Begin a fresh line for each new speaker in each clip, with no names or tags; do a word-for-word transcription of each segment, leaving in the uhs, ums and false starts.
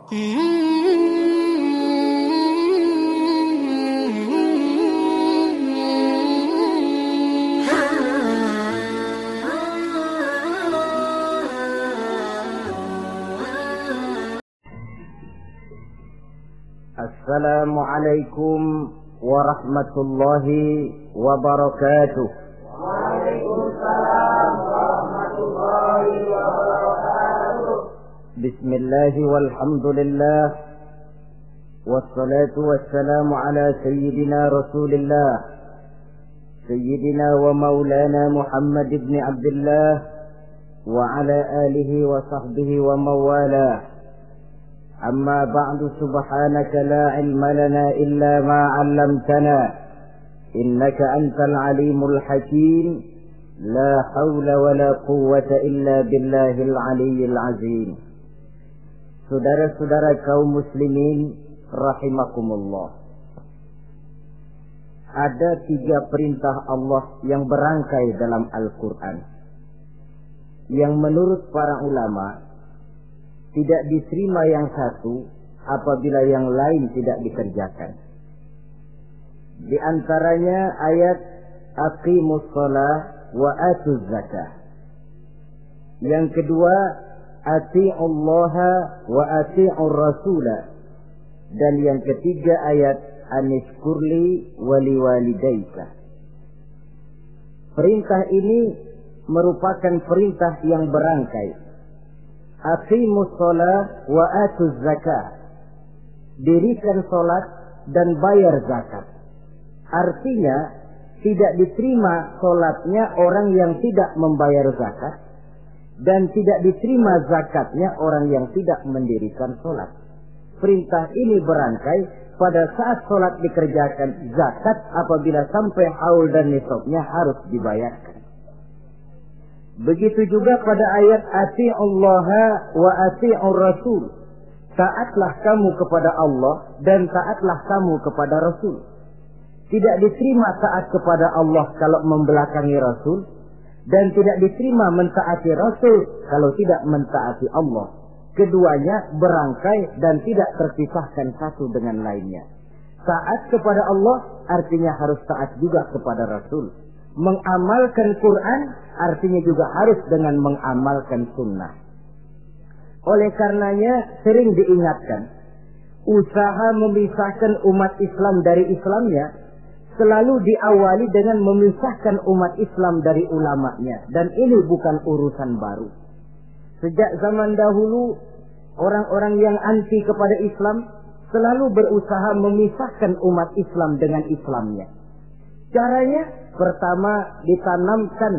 Assalamualaikum warahmatullahi wabarakatuh.
Waalaikumsalam warahmatullahi wabarakatuh.
Bismillahi walhamdulillah, wassalatu wassalamu ala sayyidina rasulillah, sayyidina wa maulana Muhammad ibn Abdullah wa ala alihi wa sahbihi wa mawalah. Amma ba'du, subhanaka la ilma lana illa ma 'allamtana innaka antal alimul hakim. La haula wa la quwwata illa billahil aliyyil azim. Saudara-saudara kaum muslimin rahimakumullah, ada tiga perintah Allah yang berangkai dalam Al-Quran yang menurut para ulama tidak diterima yang satu apabila yang lain tidak dikerjakan. Di antaranya ayat aqimus shalah wa atuz zakah. Yang kedua ati'ullaha wa ati'ur rasulah. Dan yang ketiga ayat anishkurli wali walidaika. Perintah ini merupakan perintah yang berangkai. Aqimus shalah wa atuz zakah. Dirikan salat dan bayar zakat. Artinya tidak diterima salatnya orang yang tidak membayar zakat, dan tidak diterima zakatnya orang yang tidak mendirikan salat. Perintah ini berangkai pada saat salat dikerjakan, zakat apabila sampai haul dan nisabnya harus dibayarkan. Begitu juga pada ayat ati'ullaha wa ati'ur rasul. Taatlah kamu kepada Allah dan taatlah kamu kepada Rasul. Tidak diterima taat kepada Allah kalau membelakangi Rasul, dan tidak diterima mentaati Rasul kalau tidak mentaati Allah. Keduanya berangkai dan tidak terpisahkan satu dengan lainnya. Taat kepada Allah artinya harus taat juga kepada Rasul. Mengamalkan Quran artinya juga harus dengan mengamalkan sunnah. Oleh karenanya sering diingatkan, usaha memisahkan umat Islam dari Islamnya selalu diawali dengan memisahkan umat Islam dari ulamanya. Dan ini bukan urusan baru. Sejak zaman dahulu, orang-orang yang anti kepada Islam selalu berusaha memisahkan umat Islam dengan Islamnya. Caranya pertama ditanamkan,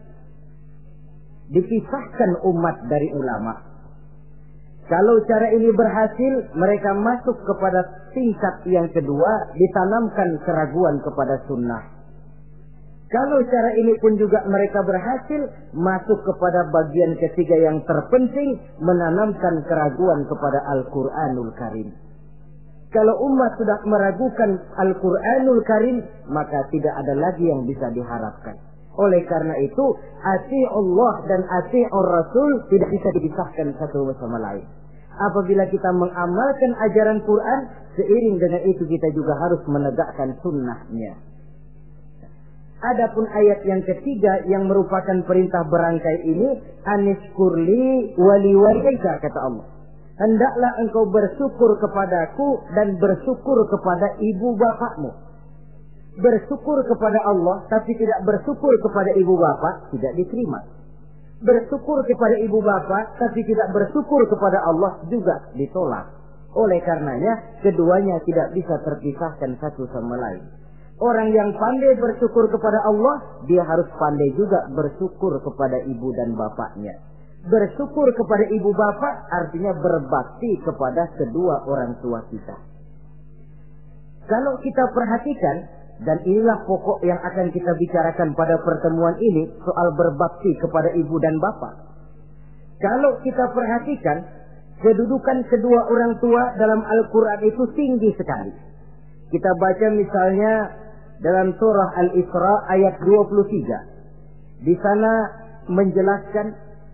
dipisahkan umat dari ulama. Kalau cara ini berhasil, mereka masuk kepada tingkat yang kedua, ditanamkan keraguan kepada sunnah. Kalau cara ini pun juga mereka berhasil, masuk kepada bagian ketiga yang terpenting, menanamkan keraguan kepada Al-Quranul Karim. Kalau umat sudah meragukan Al-Quranul Karim, maka tidak ada lagi yang bisa diharapkan. Oleh karena itu, ati'ullah dan ati'ur rasul tidak bisa dipisahkan satu sama lain. Apabila kita mengamalkan ajaran Quran, seiring dengan itu kita juga harus menegakkan sunnahnya. Adapun ayat yang ketiga yang merupakan perintah berangkai ini, anishkurli wali walidaika, kata Allah. Hendaklah engkau bersyukur kepadaku dan bersyukur kepada ibu bapakmu. Bersyukur kepada Allah tapi tidak bersyukur kepada ibu bapak tidak diterima. Bersyukur kepada ibu bapak tapi tidak bersyukur kepada Allah juga ditolak. Oleh karenanya keduanya tidak bisa terpisahkan satu sama lain. Orang yang pandai bersyukur kepada Allah, dia harus pandai juga bersyukur kepada ibu dan bapaknya. Bersyukur kepada ibu bapak artinya berbakti kepada kedua orang tua kita. Kalau kita perhatikan, dan inilah pokok yang akan kita bicarakan pada pertemuan ini, soal berbakti kepada ibu dan bapak. Kalau kita perhatikan, kedudukan kedua orang tua dalam Al-Quran itu tinggi sekali. Kita baca misalnya dalam surah Al-Isra ayat dua puluh tiga. Di sana menjelaskan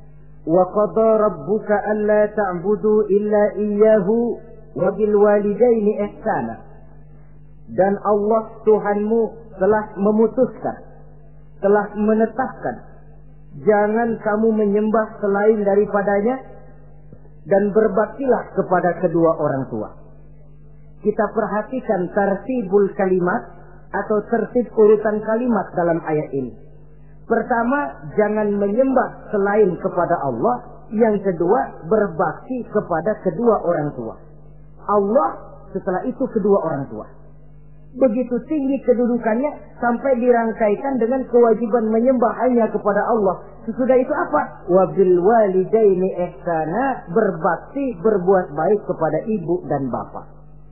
Wa qada rabbuka alla ta'budu illa iyyahu wa bil walidaini ihsana. Dan Allah Tuhanmu telah memutuskan, telah menetapkan, jangan kamu menyembah selain daripadanya dan berbaktilah kepada kedua orang tua. Kita perhatikan tertibul kalimat atau tertib urutan kalimat dalam ayat ini. Pertama, jangan menyembah selain kepada Allah. Yang kedua, berbakti kepada kedua orang tua. Allah, setelah itu kedua orang tua. Begitu tinggi kedudukannya sampai dirangkaikan dengan kewajiban menyembah hanya kepada Allah. Sesudah itu apa? Wabil walidaini ihsana, berbakti, berbuat baik kepada ibu dan bapak.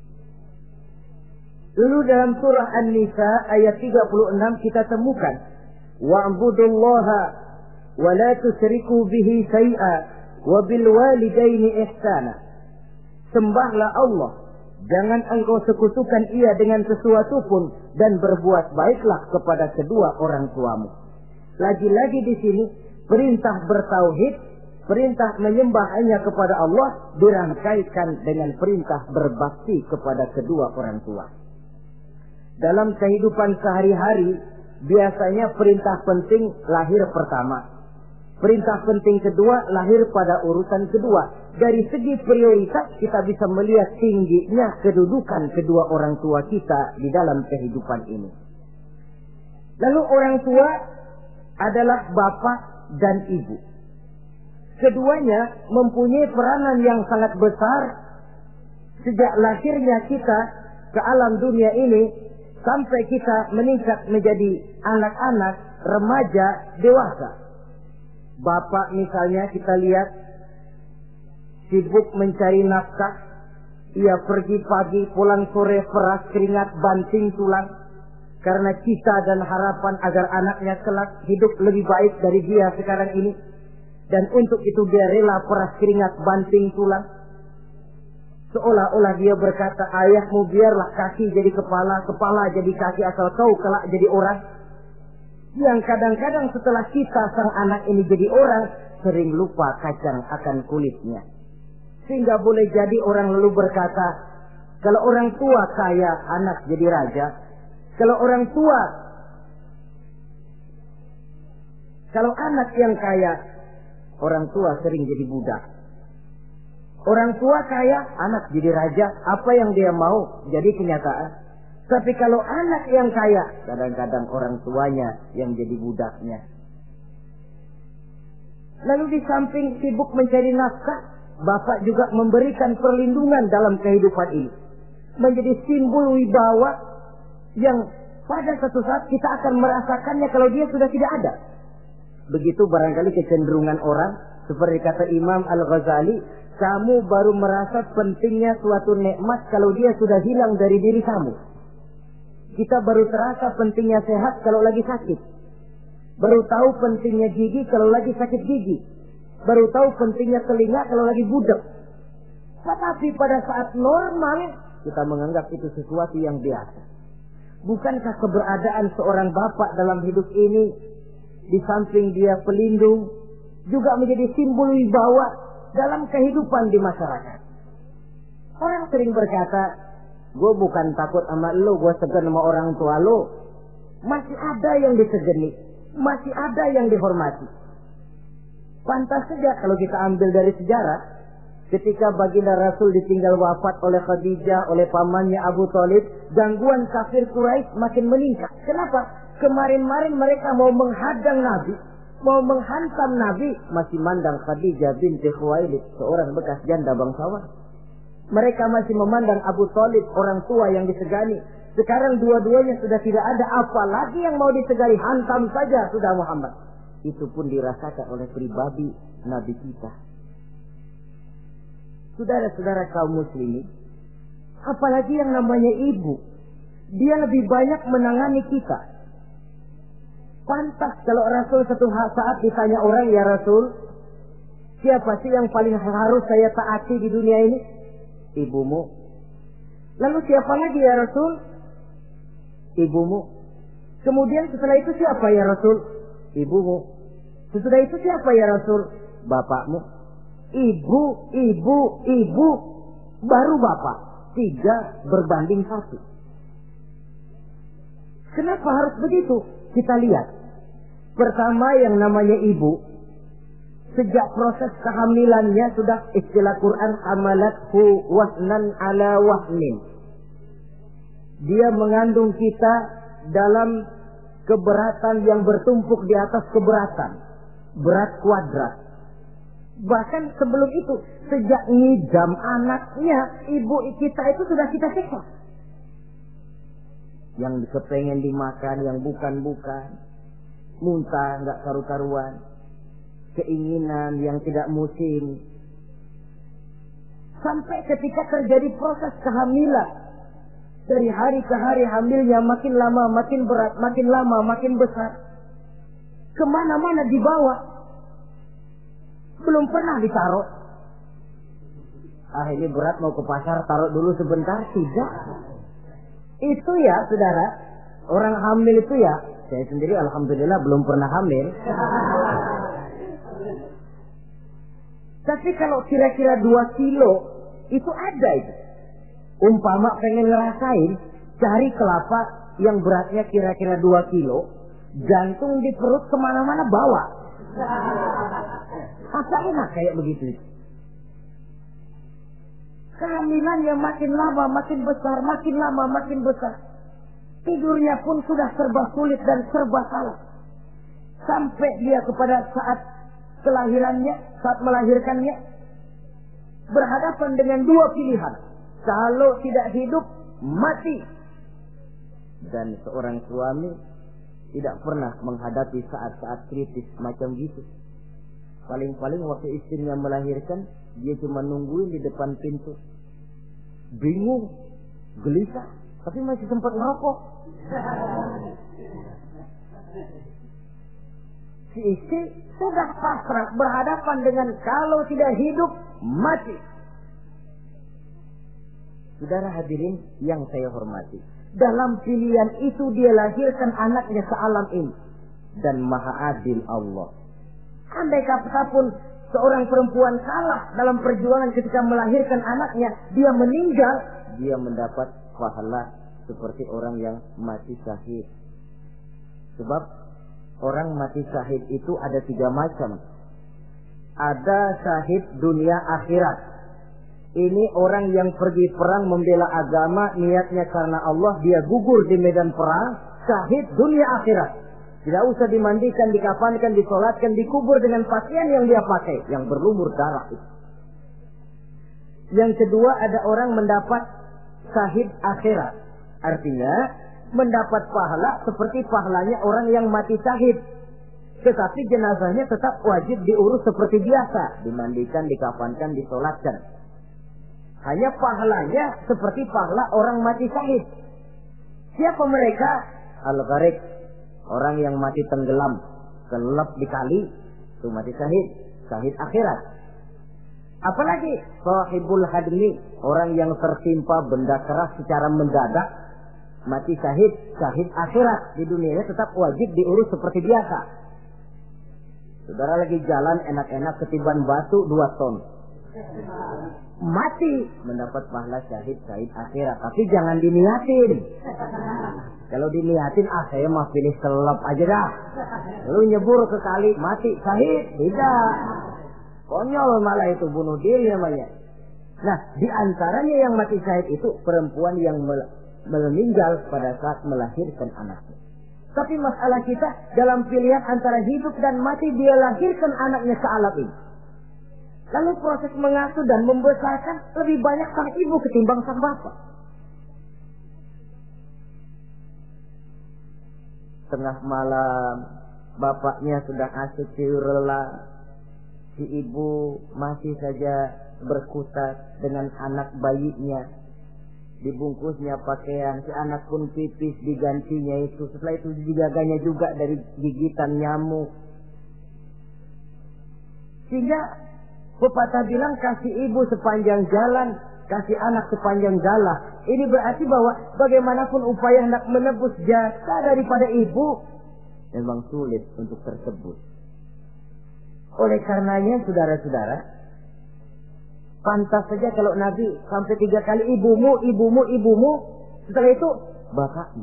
Lalu dalam surah An-Nisa ayat tiga puluh enam kita temukan wa'budullaha wa la tusyriku bihi syai'a wa bil walidaini ihsana. Sembahlah Allah, jangan engkau sekutukan ia dengan sesuatu pun, dan berbuat baiklah kepada kedua orang tuamu. Lagi-lagi di sini perintah bertauhid, perintah menyembah hanya kepada Allah dirangkaikan dengan perintah berbakti kepada kedua orang tua. Dalam kehidupan sehari-hari, biasanya perintah penting lahir pertama. Perintah penting kedua lahir pada urutan kedua. Dari segi prioritas kita bisa melihat tingginya kedudukan kedua orang tua kita di dalam kehidupan ini. Lalu orang tua adalah bapak dan ibu. Keduanya mempunyai peranan yang sangat besar sejak lahirnya kita ke alam dunia ini sampai kita meningkat menjadi anak-anak, remaja, dewasa. Bapak misalnya kita lihat sibuk mencari nafkah. Ia pergi pagi, pulang sore, peras keringat, banting tulang. Karena cita dan harapan agar anaknya kelak hidup lebih baik dari dia sekarang ini. Dan untuk itu dia rela peras keringat, banting tulang. Seolah-olah dia berkata, ayahmu biarlah kaki jadi kepala, kepala jadi kaki, asal kau kelak jadi orang. Yang kadang-kadang setelah kita sang anak ini jadi orang, sering lupa kacang akan kulitnya. Sehingga boleh jadi orang lalu berkata, kalau orang tua kaya, anak jadi raja. Kalau orang tua, kalau anak yang kaya, orang tua sering jadi budak. Orang tua kaya, anak jadi raja. Apa yang dia mau jadi kenyataan. Tapi kalau anak yang kaya, kadang-kadang orang tuanya yang jadi budaknya. Lalu di samping sibuk mencari nafkah, bapak juga memberikan perlindungan dalam kehidupan ini. Menjadi simbol wibawa yang pada satu saat kita akan merasakannya kalau dia sudah tidak ada. Begitu barangkali kecenderungan orang. Seperti kata Imam Al-Ghazali, kamu baru merasa pentingnya suatu nikmat kalau dia sudah hilang dari diri kamu. Kita baru terasa pentingnya sehat kalau lagi sakit. Baru tahu pentingnya gigi kalau lagi sakit gigi. Baru tahu pentingnya telinga kalau lagi budak. Tetapi pada saat normal, kita menganggap itu sesuatu yang biasa. Bukankah keberadaan seorang bapak dalam hidup ini, di samping dia pelindung, juga menjadi simbol wibawa dalam kehidupan di masyarakat. Orang sering berkata, gue bukan takut sama lo, gue segan sama orang tua lo. Masih ada yang disegani, masih ada yang dihormati. Pantas saja kalau kita ambil dari sejarah, ketika baginda Rasul ditinggal wafat oleh Khadijah, oleh pamannya Abu Thalib, gangguan kafir Quraisy makin meningkat. Kenapa? Kemarin-marin mereka mau menghadang Nabi, mau menghantam Nabi, masih mandang Khadijah binti Khuwailid, seorang bekas janda bangsawan. Mereka masih memandang Abu Thalib, orang tua yang disegani. Sekarang dua-duanya sudah tidak ada, apalagi yang mau disegani, hantam saja sudah Muhammad. Itu pun dirasakan oleh pribadi Nabi kita. Saudara-saudara kaum muslimin, apalagi yang namanya ibu, dia lebih banyak menangani kita. Pantas kalau Rasul satu saat ditanya orang, ya Rasul, siapa sih yang paling harus saya taati di dunia ini? Ibumu. Lalu siapa lagi ya Rasul? Ibumu. Kemudian setelah itu siapa ya Rasul? Ibumu. Setelah itu siapa ya Rasul? bapakmu. Ibu, ibu, ibu, baru bapak. Tiga berbanding satu. Kenapa harus begitu? Kita lihat. Pertama yang namanya ibu, sejak proses kehamilannya sudah istilah Quran hamalathu wahnan ala wahnin. Dia mengandung kita dalam keberatan yang bertumpuk di atas keberatan. Berat kuadrat. Bahkan sebelum itu, sejak ngidam anaknya, ibu kita itu sudah kita siksa. Yang kepengen dimakan, yang bukan-bukan. Muntah, nggak karu-karuan. Keinginan yang tidak musim. Sampai ketika terjadi proses kehamilan. Dari hari ke hari hamilnya makin lama, makin berat, makin lama, makin besar. Kemana-mana dibawa. Belum pernah ditaruh. Ah ini berat mau ke pasar, taruh dulu sebentar. Tidak. Itu ya saudara, orang hamil itu ya, saya sendiri alhamdulillah belum pernah hamil. Tapi kalau kira-kira dua kilo, itu ada itu. Umpama pengen ngerasain, cari kelapa yang beratnya kira-kira dua kilo, jantung di perut kemana-mana bawa. Masa enak kayak begitu? Kehamilannya makin lama makin besar, makin lama makin besar. Tidurnya pun sudah serba sulit dan serba salah. Sampai dia kepada saat kelahirannya, saat melahirkannya, berhadapan dengan dua pilihan. Kalau tidak hidup, mati. Dan seorang suami tidak pernah menghadapi saat-saat kritis macam gitu. Paling-paling waktu istrinya melahirkan, dia cuma nungguin di depan pintu. Bingung, gelisah, tapi masih sempat ngerokok. Si istri sudah pasrah berhadapan dengan kalau tidak hidup, mati. Saudara hadirin yang saya hormati, dalam pilihan itu dia lahirkan anaknya ke alam ini. Dan maha adil Allah. Andai kata pun seorang perempuan kalah dalam perjuangan ketika melahirkan anaknya, dia meninggal, dia mendapat pahala seperti orang yang mati syahid. Sebab orang mati syahid itu ada tiga macam. Ada syahid dunia akhirat. Ini orang yang pergi perang membela agama, niatnya karena Allah, dia gugur di medan perang, syahid dunia akhirat. Tidak usah dimandikan, dikafankan, disolatkan, dikubur dengan pakaian yang dia pakai, yang berlumur darah itu. Yang kedua, ada orang mendapat syahid akhirat. Artinya, mendapat pahala seperti pahalanya orang yang mati syahid. Tetapi jenazahnya tetap wajib diurus seperti biasa. Dimandikan, dikafankan, disolatkan. Hanya pahalanya seperti pahala orang mati syahid. Siapa mereka? Al-Gharik. Orang yang mati tenggelam, kelelep di kali, itu mati syahid, syahid akhirat. Apalagi sahibul hadmi, orang yang tertimpa benda keras secara mendadak, mati syahid, syahid akhirat. Di dunianya tetap wajib diurus seperti biasa. Saudara lagi jalan enak-enak ketiban batu dua ton. Mati, mendapat pahala syahid, syahid akhirat. Tapi jangan diniatin. Kalau diniatin, ah saya mah pilih kelelep aja dah. Lu nyebur ke kali, mati, syahid. Tidak. Konyol malah itu, bunuh diri namanya. Nah, di antaranya yang mati syahid itu perempuan yang meninggal pada saat melahirkan anaknya. Tapi masalah kita dalam pilihan antara hidup dan mati, dia lahirkan anaknya ke alam ini. Lalu proses mengasuh dan membesarkan lebih banyak sang ibu ketimbang sang bapak. Tengah malam, bapaknya sudah asyik tidur lelap. Si ibu masih saja berkutat dengan anak bayinya. Dibungkusnya pakaian, si anak pun pipis digantinya itu. Setelah itu dijaganya juga dari gigitan nyamuk. Sehingga pepatah bilang kasih ibu sepanjang jalan, kasih anak sepanjang galah. Ini berarti bahwa bagaimanapun upaya hendak menebus jasa daripada ibu, memang sulit untuk tersebut. Oleh karenanya saudara-saudara, pantas saja kalau Nabi sampai tiga kali ibumu, ibumu, ibumu, setelah itu bapakmu.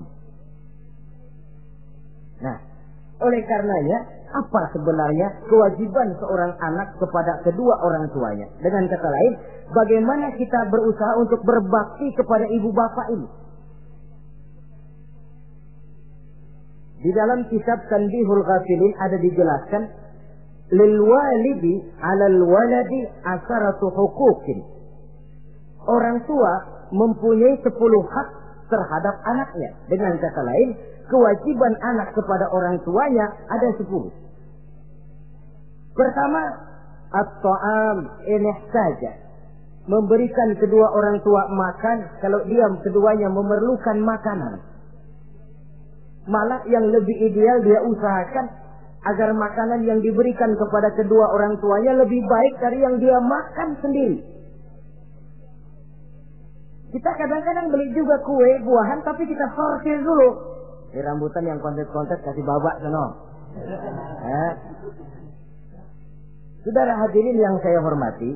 Nah, oleh karenanya apa sebenarnya kewajiban seorang anak kepada kedua orang tuanya? Dengan kata lain, bagaimana kita berusaha untuk berbakti kepada ibu bapak ini? Di dalam kitab Tanbihul Ghafilin ada dijelaskan, lil walidi 'alal waladi asharatu huquqin. Orang tua mempunyai sepuluh hak terhadap anaknya. Dengan kata lain, kewajiban anak kepada orang tuanya ada sepuluh. Pertama, at-ta'am in ihtaja. Memberikan kedua orang tua makan kalau dia keduanya memerlukan makanan. Malah yang lebih ideal dia usahakan agar makanan yang diberikan kepada kedua orang tuanya lebih baik dari yang dia makan sendiri. Kita kadang-kadang beli juga kue, buahan, tapi kita sortir dulu. Di rambutan yang kontet-kontet kasih babak sono. Eh. Saudara hadirin yang saya hormati,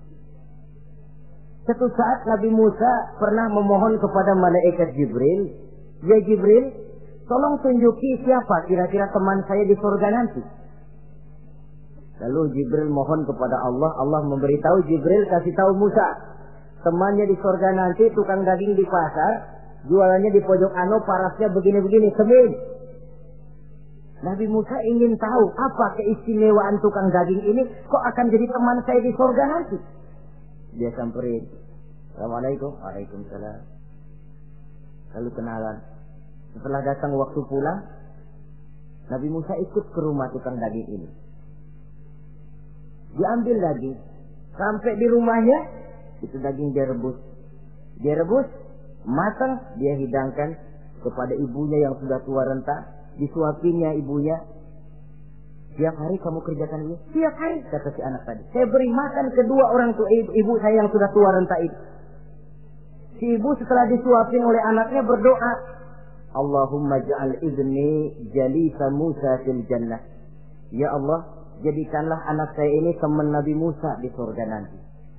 suatu saat Nabi Musa pernah memohon kepada malaikat Jibril, "Ya Jibril, tolong tunjuki siapa kira-kira teman saya di surga nanti." Lalu Jibril mohon kepada Allah, Allah memberitahu Jibril kasih tahu Musa, temannya di surga nanti tukang daging di pasar, jualannya di pojok ano, parasnya begini-begini, semin. Nabi Musa ingin tahu apa keistimewaan tukang daging ini, kok akan jadi teman saya di surga nanti. Dia samperin, "Assalamualaikum." "Waalaikumsalam." Lalu kenalan. Setelah datang waktu pulang, Nabi Musa ikut ke rumah tukang daging ini. Diambil daging, sampai di rumahnya, itu daging dia rebus. Dia rebus, matang, dia hidangkan kepada ibunya yang sudah tua renta. Disuapinya ibunya. "Tiap hari kamu kerjakan ini?" "Tiap hari," kata si anak tadi. "Saya beri makan kedua orang tua ibu, ibu saya yang sudah tua renta itu." Si ibu setelah disuapin oleh anaknya berdoa, "Allahumma ja'al ibni jalisa Musa fil jannah." Ya Allah, jadikanlah anak saya ini teman Nabi Musa di surga nanti.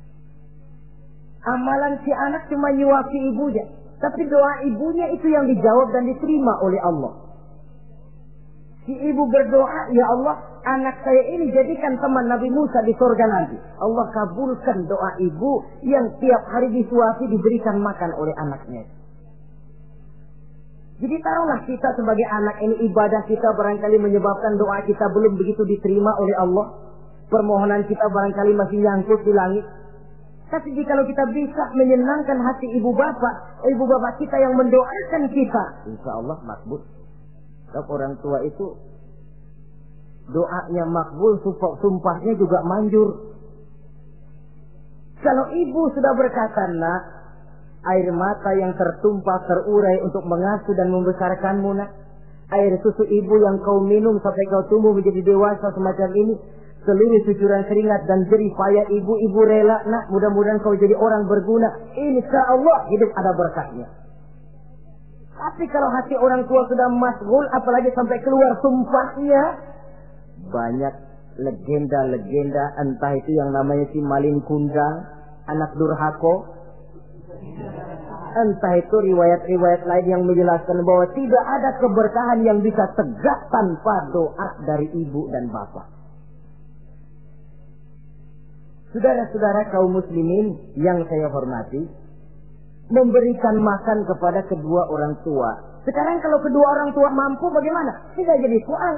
Amalan si anak cuma nyuapi ibunya, tapi doa ibunya itu yang dijawab dan diterima oleh Allah. Si ibu berdoa, "Ya Allah, anak saya ini jadikan teman Nabi Musa di surga nanti." Allah kabulkan doa ibu yang tiap hari disuapi diberikan makan oleh anaknya. Jadi taruhlah kita sebagai anak ini, ibadah kita barangkali menyebabkan doa kita belum begitu diterima oleh Allah. Permohonan kita barangkali masih nyangkut di langit. Tapi jika kita bisa menyenangkan hati ibu bapak, ibu bapak kita yang mendoakan kita, insya Allah makbul. Sebab orang tua itu doanya makbul, sumpahnya juga manjur. Kalau ibu sudah berkata, "Nak, air mata yang tertumpah terurai untuk mengasuh dan membesarkanmu, nak. Air susu ibu yang kau minum sampai kau tumbuh menjadi dewasa semacam ini, seluruh cucuran keringat dan jerih payah ibu, ibu rela, nak. Mudah-mudahan kau jadi orang berguna. Insya Allah hidup ada berkahnya." Tapi kalau hati orang tua sudah masgul, apalagi sampai keluar sumpahnya, banyak legenda-legenda, entah itu yang namanya si Malin Kundang, anak durhako, entah itu riwayat-riwayat lain yang menjelaskan bahwa tidak ada keberkahan yang bisa tegak tanpa doa dari ibu dan bapak. Saudara-saudara kaum muslimin yang saya hormati, memberikan makan kepada kedua orang tua. Sekarang kalau kedua orang tua mampu bagaimana? Tidak jadi soal.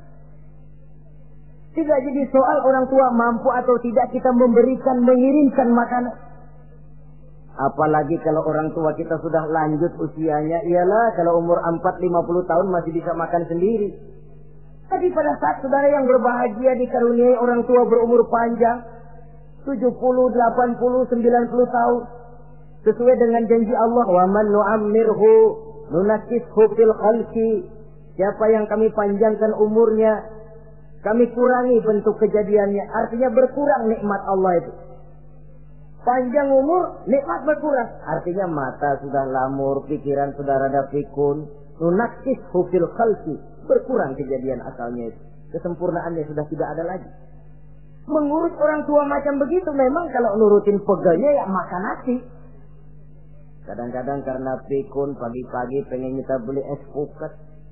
Tidak jadi soal orang tua mampu atau tidak kita memberikan, mengirimkan makanan. Apalagi kalau orang tua kita sudah lanjut usianya, ialah kalau umur empat lima puluh tahun masih bisa makan sendiri. Tapi pada saat saudara yang berbahagia dikaruniai orang tua berumur panjang, tujuh puluh, delapan puluh, sembilan puluh tahun, sesuai dengan janji Allah, "Wa man nu'ammirhu nunakkishu fil khalqi." Siapa yang kami panjangkan umurnya, kami kurangi bentuk kejadiannya. Artinya berkurang nikmat Allah itu. Panjang umur, nikmat berkurang. Artinya mata sudah lamur, pikiran sudah rada pikun. Nunakkishu fil khalqi. Berkurang kejadian asalnya itu. Kesempurnaannya sudah tidak ada lagi. Mengurus orang tua macam begitu memang kalau nurutin pegawainya ya makan nasi. Kadang-kadang karena pikun pagi-pagi pengen kita beli es puket.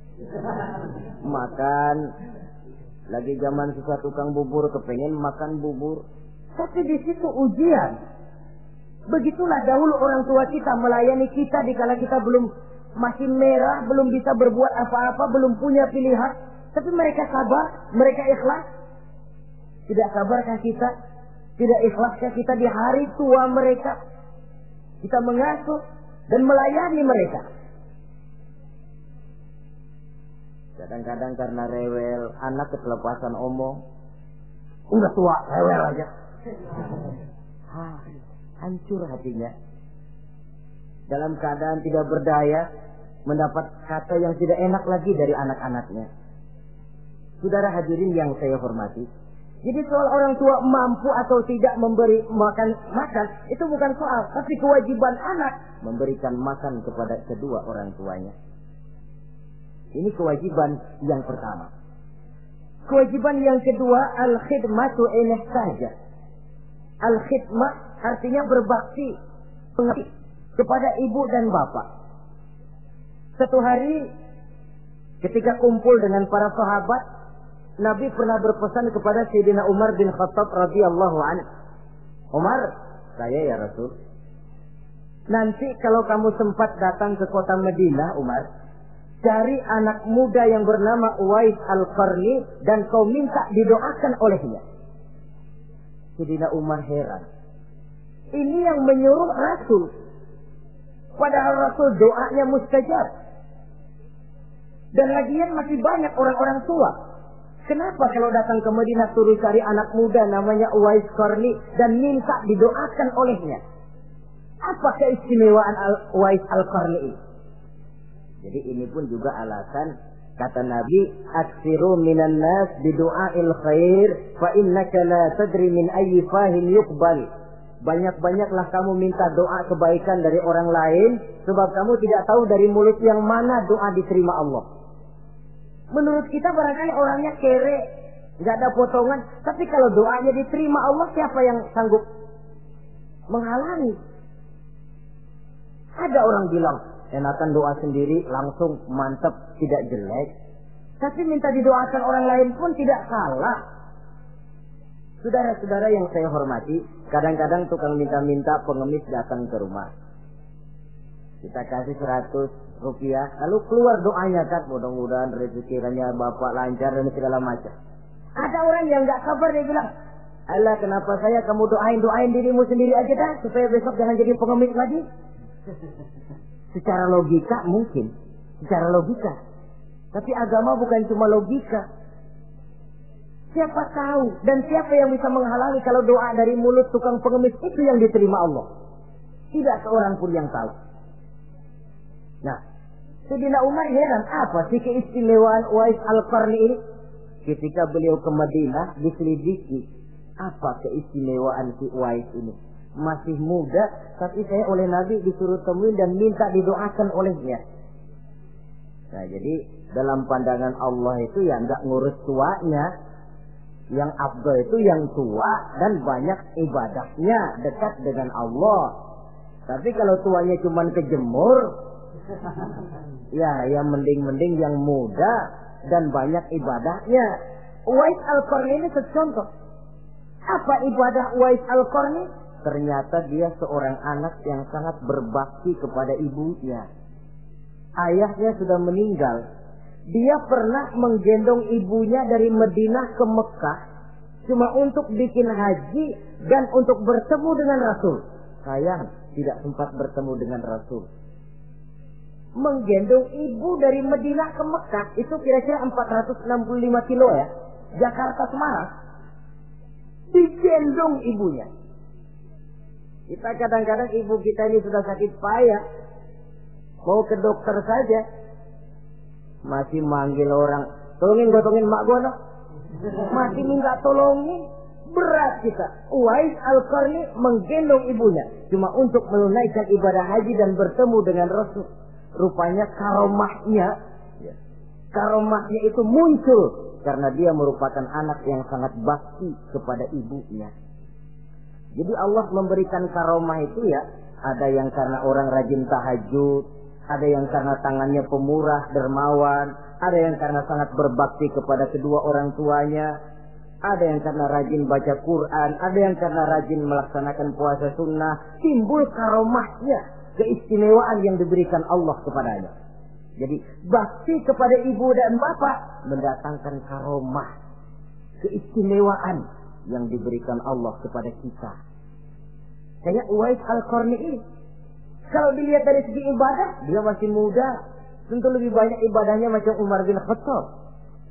Makan. Lagi zaman susah tukang bubur kepengen makan bubur. Tapi di situ ujian. Begitulah dahulu orang tua kita melayani kita dikala kita belum masih merah, belum bisa berbuat apa-apa, belum punya pilihan. Tapi mereka sabar, mereka ikhlas. Tidak sabarkah kita? Tidak ikhlaskah kita di hari tua mereka? Kita mengasuh dan melayani mereka. Kadang-kadang karena rewel, anak ketelepasan omong. Udah tua, rewel aja. Hah, hancur hatinya. Dalam keadaan tidak berdaya, mendapat kata yang tidak enak lagi dari anak-anaknya. Saudara hadirin yang saya hormati. Jadi soal orang tua mampu atau tidak memberi makan makan itu bukan soal, tapi kewajiban anak memberikan makan kepada kedua orang tuanya. Ini kewajiban yang pertama. Kewajiban yang kedua, al-khidmatu ilaihi saja. Al-khidmah artinya berbakti, pengabdi kepada ibu dan bapak. Satu hari ketika kumpul dengan para sahabat, Nabi pernah berpesan kepada Sayyidina Umar bin Khattab radhiyallahu anhu. Umar, saya ya Rasul. Nanti kalau kamu sempat datang ke kota Madinah, Umar, cari anak muda yang bernama Uwais Al-Qarni dan kau minta didoakan olehnya. Sayyidina Umar heran. Ini yang menyuruh Rasul. Padahal Rasul doanya mustajab. Dan lagian masih banyak orang-orang tua. Kenapa kalau datang ke Madinah suruh cari anak muda namanya Uwais Qarni dan minta didoakan olehnya? Apa keistimewaan Al Uwais Al-Qarni ini? Jadi ini pun juga alasan kata Nabi, "Aksiru minan nas bidu'ail khair fa innaka la tadri min ayyi fahin yuqbal." Banyak-banyaklah kamu minta doa kebaikan dari orang lain sebab kamu tidak tahu dari mulut yang mana doa diterima Allah. Menurut kita barangkali orangnya kere, nggak ada potongan. Tapi kalau doanya diterima Allah, siapa yang sanggup menghalangi? Ada orang bilang, enakan doa sendiri langsung mantap, tidak jelek. Tapi minta didoakan orang lain pun tidak salah. Saudara-saudara yang saya hormati, kadang-kadang tukang minta-minta pengemis datang ke rumah. Kita kasih seratus rupiah, lalu keluar doanya kan, mudah-mudahan rezekinya bapak lancar dan segala macam. Ada orang yang nggak sabar, dia bilang, Allah kenapa saya kamu doain doain dirimu sendiri aja dah supaya besok jangan jadi pengemis lagi. Secara logika mungkin, secara logika. Tapi agama bukan cuma logika. Siapa tahu dan siapa yang bisa menghalangi kalau doa dari mulut tukang pengemis itu yang diterima Allah? Tidak seorang pun yang tahu. Nah, Sayyidina Umar heran, apa sih keistimewaan Uwais Al-Qarni ini? Ketika beliau ke Madinah, diselidiki, apa keistimewaan si Uwais ini? Masih muda, tapi saya oleh Nabi disuruh temuin dan minta didoakan olehnya. Nah, jadi dalam pandangan Allah itu ya nggak ngurus tuanya. Yang afdal itu yang tua dan banyak ibadahnya, dekat dengan Allah. Tapi kalau tuanya cuma kejemur, ya, yang mending-mending yang muda dan banyak ibadahnya. Uwais Al-Qarni ini secontoh. Apa ibadah Uwais Al-Qarni? Ternyata dia seorang anak yang sangat berbakti kepada ibunya. Ayahnya sudah meninggal. Dia pernah menggendong ibunya dari Madinah ke Mekah cuma untuk bikin haji dan untuk bertemu dengan Rasul. Sayang, tidak sempat bertemu dengan Rasul. Menggendong ibu dari Madinah ke Mekah itu kira-kira empat ratus enam puluh lima kilo ya. Jakarta Semarang. Digendong ibunya. Kita kadang-kadang ibu kita ini sudah sakit payah. Mau ke dokter saja. Masih manggil orang. Tolongin gotongin mak gua no. Masih minta tolongin. Berat kita. Uwais Al-Qarni menggendong ibunya. Cuma untuk menunaikan ibadah haji dan bertemu dengan Rasul. Rupanya karomahnya. karomahnya itu muncul karena dia merupakan anak yang sangat bakti kepada ibunya. Jadi Allah memberikan karomah itu ya, ada yang karena orang rajin tahajud, ada yang karena tangannya pemurah, dermawan, ada yang karena sangat berbakti kepada kedua orang tuanya, ada yang karena rajin baca Quran, ada yang karena rajin melaksanakan puasa sunnah. Timbul karomahnya, keistimewaan yang diberikan Allah kepadanya. Jadi bakti kepada ibu dan bapak mendatangkan karomah, keistimewaan yang diberikan Allah kepada kita. Kayak Uwais Al-Qarni ini, kalau dilihat dari segi ibadah, dia masih muda, tentu lebih banyak ibadahnya macam Umar bin Khattab.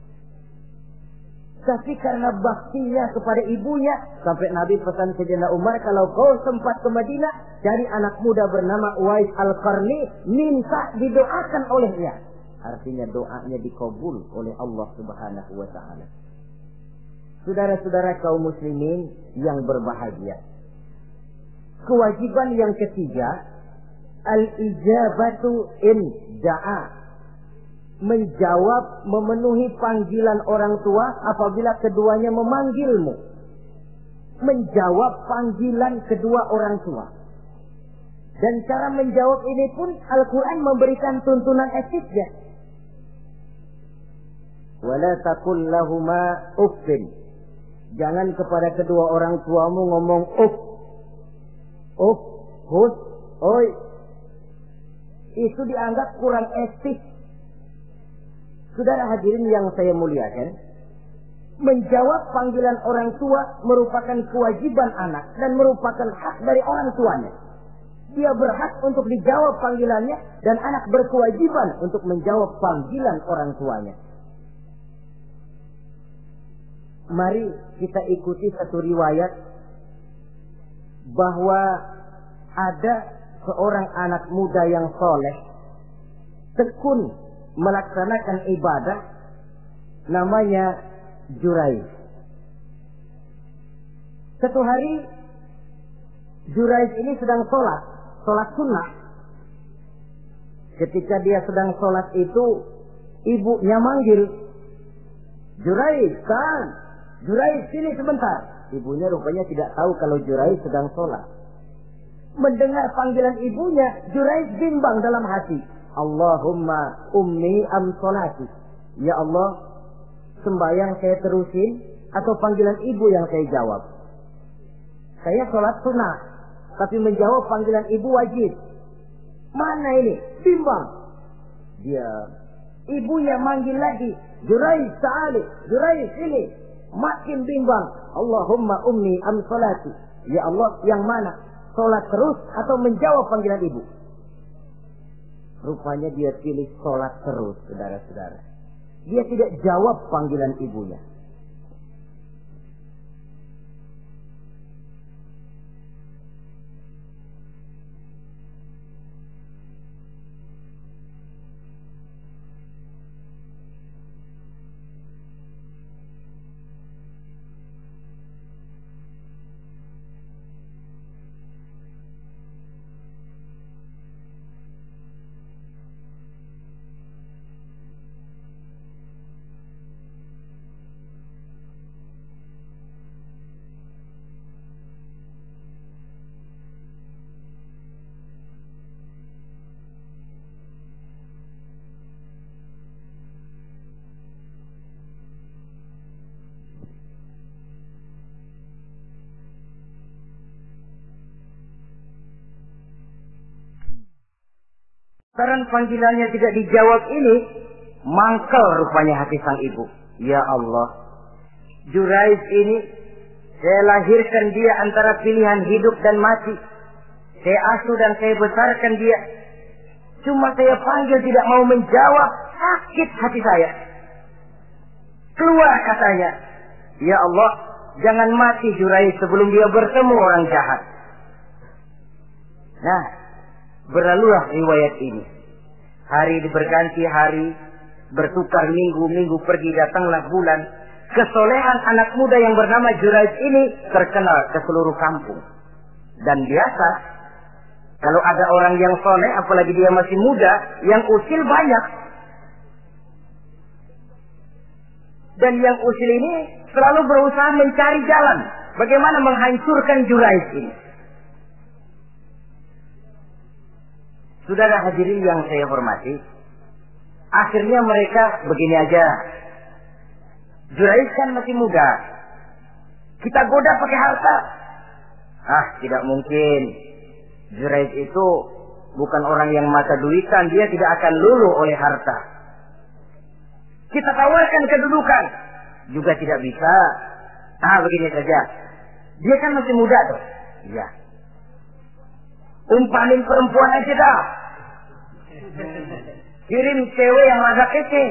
Tapi karena baktinya kepada ibunya, sampai Nabi pesan Sayyidina Umar, kalau kau sempat ke Madinah, cari anak muda bernama Uwais Al-Qarni, minta didoakan olehnya. Artinya doanya dikabul oleh Allah Subhanahu wa taala. Saudara-saudara kaum muslimin yang berbahagia, kewajiban yang ketiga, al-ijabatu in da'a. Menjawab, memenuhi panggilan orang tua apabila keduanya memanggilmu. Menjawab panggilan kedua orang tua. Dan cara menjawab ini pun Al-Quran memberikan tuntunan etiknya. Wala taqul lahuma uffin. Jangan kepada kedua orang tuamu ngomong uff. Uff, hus, oi. Itu dianggap kurang etik. Saudara hadirin yang saya muliakan, menjawab panggilan orang tua merupakan kewajiban anak dan merupakan hak dari orang tuanya. Dia berhak untuk dijawab panggilannya dan anak berkewajiban untuk menjawab panggilan orang tuanya. Mari kita ikuti satu riwayat bahwa ada seorang anak muda yang soleh, tekun melaksanakan ibadah, namanya Jurayj. Satu hari Jurayj ini sedang sholat, sholat sunnah. Ketika dia sedang sholat itu, ibunya manggil, Jurayj, kan? Jurayj, sini sebentar. Ibunya rupanya tidak tahu kalau Jurayj sedang sholat. Mendengar panggilan ibunya, Jurayj bimbang dalam hati. Allahumma ummi am sholati. Ya Allah, sembahyang saya terusin atau panggilan ibu yang saya jawab? Saya sholat sunnah, tapi menjawab panggilan ibu wajib. Mana ini? Bimbang. Dia, ibunya manggil lagi, Jurayj ta'ali, Jurayj sini. Makin bimbang. Allahumma ummi am sholati. Ya Allah, yang mana? Sholat terus atau menjawab panggilan ibu? Rupanya dia pilih sholat terus, saudara-saudara. Dia tidak jawab panggilan ibunya. Karena panggilannya tidak dijawab ini, mangkel rupanya hati sang ibu. Ya Allah, Jurayj ini, saya lahirkan dia antara pilihan hidup dan mati. Saya asuh dan saya besarkan dia. Cuma saya panggil tidak mau menjawab, sakit hati saya. Keluar katanya, ya Allah, jangan mati Jurayj sebelum dia bertemu orang jahat. Nah, berlalulah riwayat ini. Hari berganti hari, bertukar minggu-minggu pergi, datanglah bulan. Kesolehan anak muda yang bernama Jurayj ini terkenal ke seluruh kampung. Dan biasa, kalau ada orang yang soleh, apalagi dia masih muda, yang usil banyak. Dan yang usil ini selalu berusaha mencari jalan bagaimana menghancurkan Juraiz ini. Saudara hadirin yang saya hormati, akhirnya mereka begini aja. Juraiz kan masih muda, kita goda pakai harta. Ah, tidak mungkin. Juraiz itu bukan orang yang mata duitan, dia tidak akan luluh oleh harta. Kita tawarkan kedudukan, juga tidak bisa. Ah, begini saja. Dia kan masih muda tuh. Iya. Umpanin perempuan aja dah. Kirim cewek yang agak kece.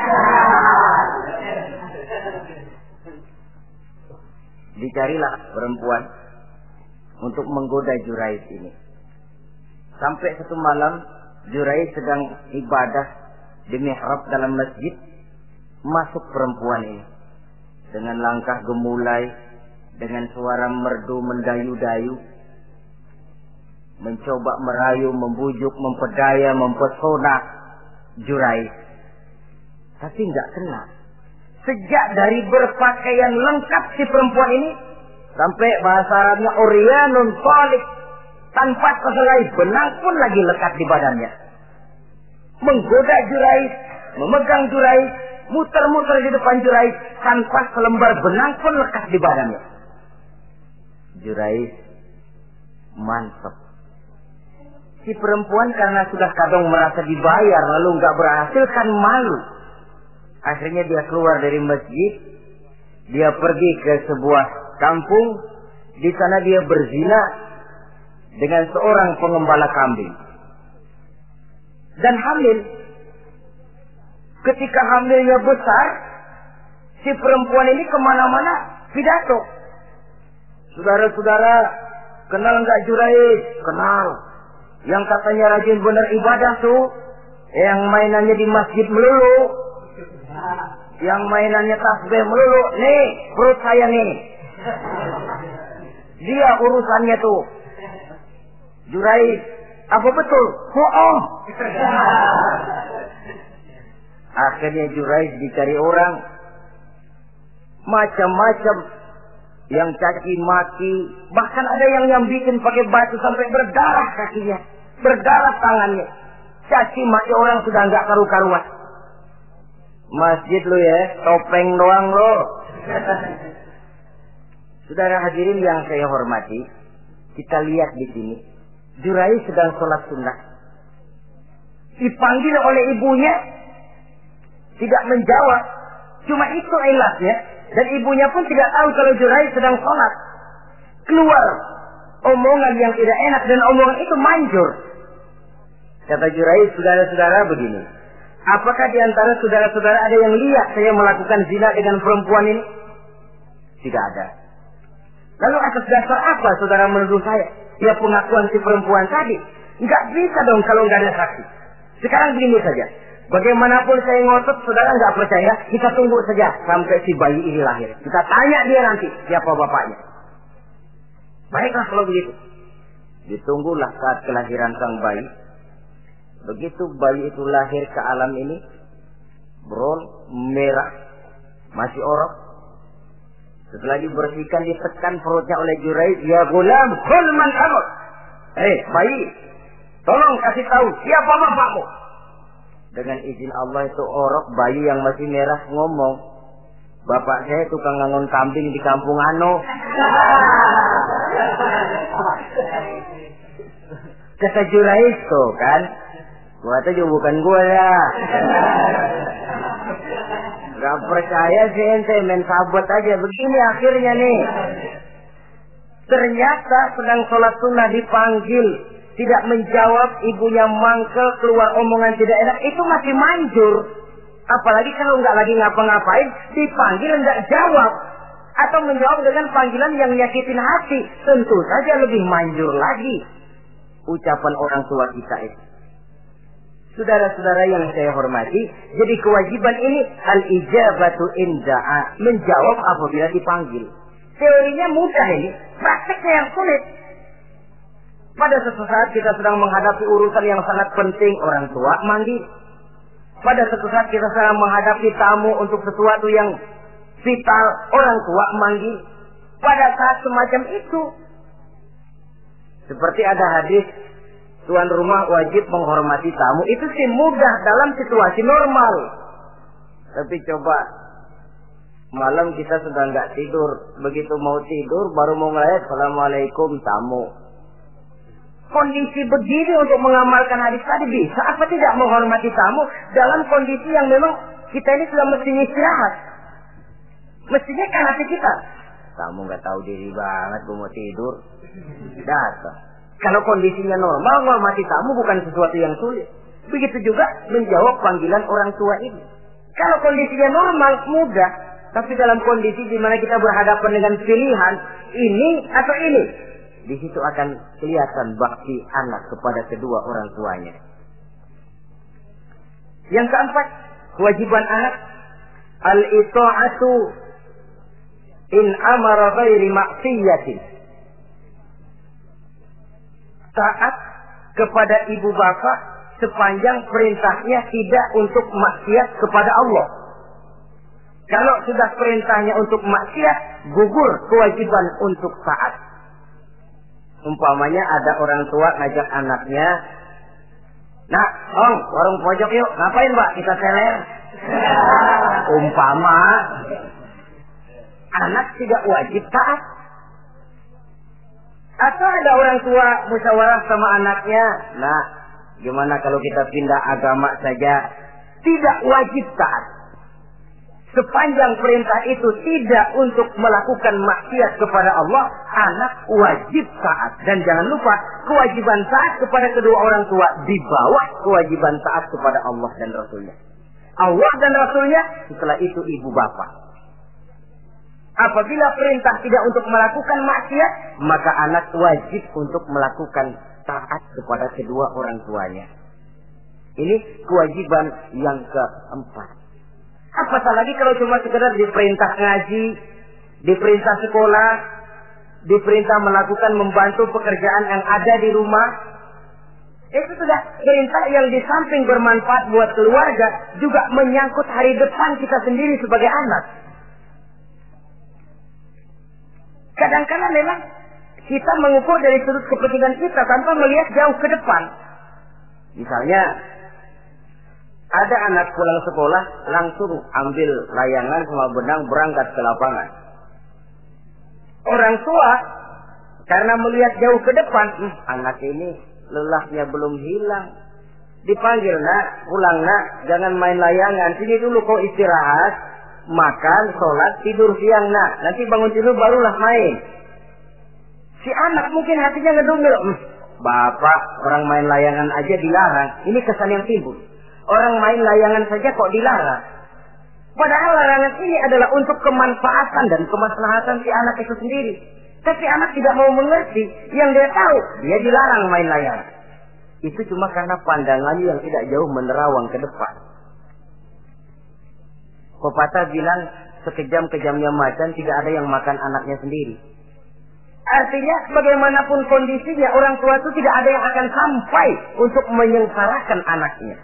Dicarilah perempuan untuk menggoda Juraiz ini. Sampai satu malam Juraiz sedang ibadah di mihrab dalam masjid, masuk perempuan ini dengan langkah gemulai, dengan suara merdu mendayu-dayu, mencoba merayu, membujuk, memperdaya, mempesona Juraiz. Tapi nggak kena. Sejak dari berpakaian lengkap si perempuan ini, sampai bahasa Arabnya Oryanun Salik, tanpa sehelai benang pun lagi lekat di badannya. Menggoda Juraiz, memegang Juraiz, muter-muter di depan Juraiz, tanpa selembar benang pun lekat di badannya. Juraiz mantap. Si perempuan karena sudah kadang merasa dibayar lalu nggak berhasil kan malu. Akhirnya dia keluar dari masjid, dia pergi ke sebuah kampung, di sana dia berzina dengan seorang pengembala kambing dan hamil. Ketika hamilnya besar, si perempuan ini kemana-mana pidato. Saudara-saudara, kenal nggak Juraiz? Kenal. Yang katanya rajin benar ibadah tuh, yang mainannya di masjid melulu, yang mainannya tasbih melulu. Nih perut saya nih, dia urusannya tuh. Juraiz, apa betul? Bohong. Akhirnya Juraiz dicari orang, macam-macam, yang caci maki, bahkan ada yang nyambitin pakai batu sampai berdarah kakinya, berdarah tangannya. Caci maki orang sudah nggak karu-karuan. Masjid lu ya, topeng doang lo. Saudara hadirin yang saya hormati, kita lihat di sini, Juraiz sedang sholat sunnah, dipanggil oleh ibunya, tidak menjawab. Cuma itu ilatnya. Dan ibunya pun tidak tahu kalau Juraiz sedang sholat. Keluar omongan yang tidak enak, dan omongan itu manjur. Kata Juraiz, saudara-saudara begini, apakah di antara saudara-saudara ada yang lihat saya melakukan zina dengan perempuan ini? Tidak ada. Lalu atas dasar apa saudara menuduh saya? Ya pengakuan si perempuan tadi. Nggak bisa dong kalau nggak ada saksi. Sekarang begini saja. Bagaimanapun saya ngotot, saudara nggak percaya, kita tunggu saja sampai si bayi ini lahir. Kita tanya dia nanti siapa bapaknya. Baiklah kalau begitu. Ditunggulah saat kelahiran sang bayi. Begitu bayi itu lahir ke alam ini, bron merah, masih orok. Setelah dibersihkan, ditekan perutnya oleh Juraiz, ya gulam, kul man abuk. Eh bayi, tolong kasih tahu siapa bapakmu. Dengan izin Allah itu orok, bayi yang masih merah ngomong, bapak saya tukang ngangon kambing di kampung Ano. Kata Juraiz tuh kan, gua tuh juga bukan gua ya. Gak percaya sih ente, main sabot aja. Begini akhirnya nih, ternyata sedang sholat sunnah dipanggil, tidak menjawab, ibunya mangkel, keluar omongan tidak enak, itu masih manjur. Apalagi kalau nggak lagi ngapa-ngapain, dipanggil nggak jawab, atau menjawab dengan panggilan yang nyakitin hati, tentu saja lebih manjur lagi ucapan orang tua kita itu. Saudara-saudara yang saya hormati, jadi kewajiban ini al-ijabatu inda'a, menjawab apabila dipanggil. Teorinya mudah ini, prakteknya yang sulit. Pada suatu saat kita sedang menghadapi urusan yang sangat penting, orang tua manggil. pada suatu saat kita sedang menghadapi tamu untuk sesuatu yang vital, orang tua manggil. Pada saat semacam itu, seperti ada hadis, tuan rumah wajib menghormati tamu. Itu sih mudah dalam situasi normal. Tapi coba malam kita sudah nggak tidur, begitu mau tidur baru mau ngeliat assalamualaikum tamu. Kondisi begini untuk mengamalkan hadis tadi bisa apa tidak menghormati tamu dalam kondisi yang memang kita ini sudah mestinya istirahat. Mestinya kan hati kita, tamu nggak tahu diri banget, gue mau tidur, datang. Kalau kondisinya normal, menghormati tamu bukan sesuatu yang sulit. Begitu juga menjawab panggilan orang tua ini. Kalau kondisinya normal, mudah. Tapi dalam kondisi di mana kita berhadapan dengan pilihan ini atau ini, di situ akan kelihatan bakti anak kepada kedua orang tuanya. Yang keempat, kewajiban anak al-ita'atu in amara ghairi maksiyatin. Taat kepada ibu bapak sepanjang perintahnya tidak untuk maksiat kepada Allah. Kalau sudah perintahnya untuk maksiat, gugur kewajiban untuk taat. Umpamanya ada orang tua ngajak anaknya, "Nak, Om, warung pojok yuk." "Ngapain, Mbak?" "Kita teler." Umpama anak tidak wajib taat. Atau ada orang tua musyawarah sama anaknya, "Nah, gimana kalau kita pindah agama saja?" Tidak wajib taat. Sepanjang perintah itu tidak untuk melakukan maksiat kepada Allah, anak wajib taat. Dan jangan lupa, kewajiban taat kepada kedua orang tua di bawah kewajiban taat kepada Allah dan Rasulnya. Allah dan Rasulnya, setelah itu ibu bapak. Apabila perintah tidak untuk melakukan maksiat, maka anak wajib untuk melakukan taat kepada kedua orang tuanya. Ini kewajiban yang keempat. Apatah lagi kalau cuma sekedar diperintah ngaji, diperintah sekolah, diperintah melakukan membantu pekerjaan yang ada di rumah. Itu sudah perintah yang di samping bermanfaat buat keluarga, juga menyangkut hari depan kita sendiri sebagai anak. Kadang-kadang memang kita mengukur dari sudut kepentingan kita tanpa melihat jauh ke depan. Misalnya, ada anak pulang sekolah langsung ambil layangan sama benang berangkat ke lapangan. Orang tua karena melihat jauh ke depan, hm, anak ini lelahnya belum hilang. Dipanggil, "Nak, pulang nak, jangan main layangan. Sini dulu kau istirahat, makan, sholat, tidur siang nak. Nanti bangun tidur barulah main." Si anak mungkin hatinya ngedumil, hm, "Bapak, orang main layangan aja dilarang." Ini kesan yang timbul. Orang main layangan saja kok dilarang. Padahal larangan ini adalah untuk kemanfaatan dan kemaslahatan si anak itu sendiri. Tapi anak tidak mau mengerti. Yang dia tahu, dia dilarang main layangan. Itu cuma karena pandangannya yang tidak jauh menerawang ke depan. Pepatah bilang, sekejam-kejamnya macan tidak ada yang makan anaknya sendiri. Artinya, bagaimanapun kondisinya, orang tua itu tidak ada yang akan sampai untuk menyengsarakan anaknya.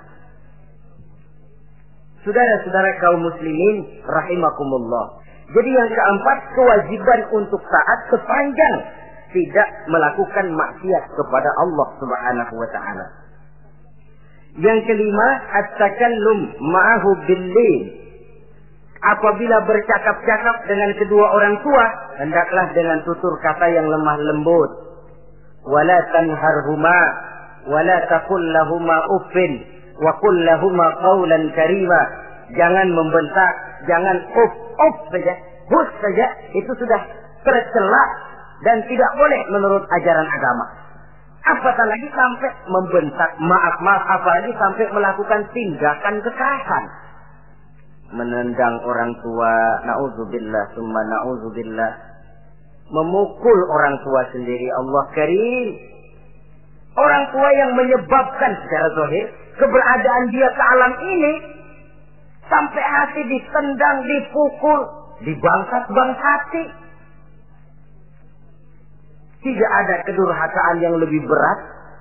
Saudara-saudara kaum muslimin rahimakumullah. Jadi yang keempat, kewajiban untuk taat sepanjang tidak melakukan maksiat kepada Allah Subhanahu wa taala. Yang kelima, at-takallum ma'ahu bil-lail. Apabila bercakap-cakap dengan kedua orang tua, hendaklah dengan tutur kata yang lemah lembut. Wala tanharhuma wala taqul lahumā uffin wa qul lahumā qawlan karīmā. Jangan membentak, jangan uff, uff saja, hus saja, itu sudah tercela dan tidak boleh menurut ajaran agama. Apatah lagi sampai membentak, maaf-maaf, apalagi sampai melakukan tindakan kekerasan. Menendang orang tua, na'udzubillah, summa na'udzubillah. Memukul orang tua sendiri, Allah karim. Orang tua yang menyebabkan secara zahir keberadaan dia ke alam ini, sampai hati ditendang, dipukul, dibangsat-bangsati. Tidak ada kedurhakaan yang lebih berat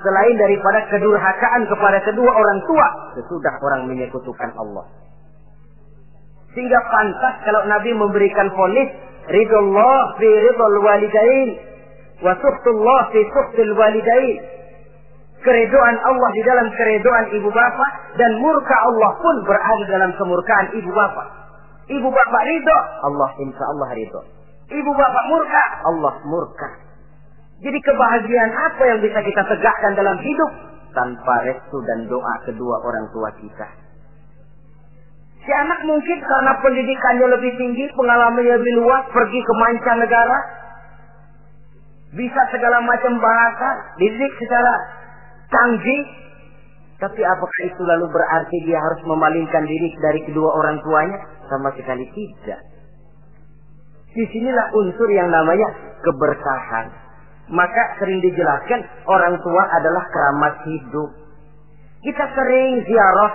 selain daripada kedurhakaan kepada kedua orang tua, sesudah orang menyekutukan Allah. Sehingga pantas kalau Nabi memberikan vonis, ridullah fi ridul walidain, wa suhtullah fi suhtil walidain. Keredoan Allah di dalam keredoan ibu bapak, dan murka Allah pun berada dalam kemurkaan ibu bapak. Ibu bapak ridho, Allah insya Allah ridho. Ibu bapak murka, Allah murka. Jadi kebahagiaan apa yang bisa kita tegakkan dalam hidup tanpa restu dan doa kedua orang tua kita? Si anak mungkin karena pendidikannya lebih tinggi, pengalamannya lebih luas, pergi ke mancanegara, bisa segala macam bahasa, dididik secara canggih. Tapi apakah itu lalu berarti dia harus memalingkan diri dari kedua orang tuanya? Sama sekali tidak. Disinilah unsur yang namanya keberkahan. Maka sering dijelaskan orang tua adalah keramat hidup. Kita sering ziarah.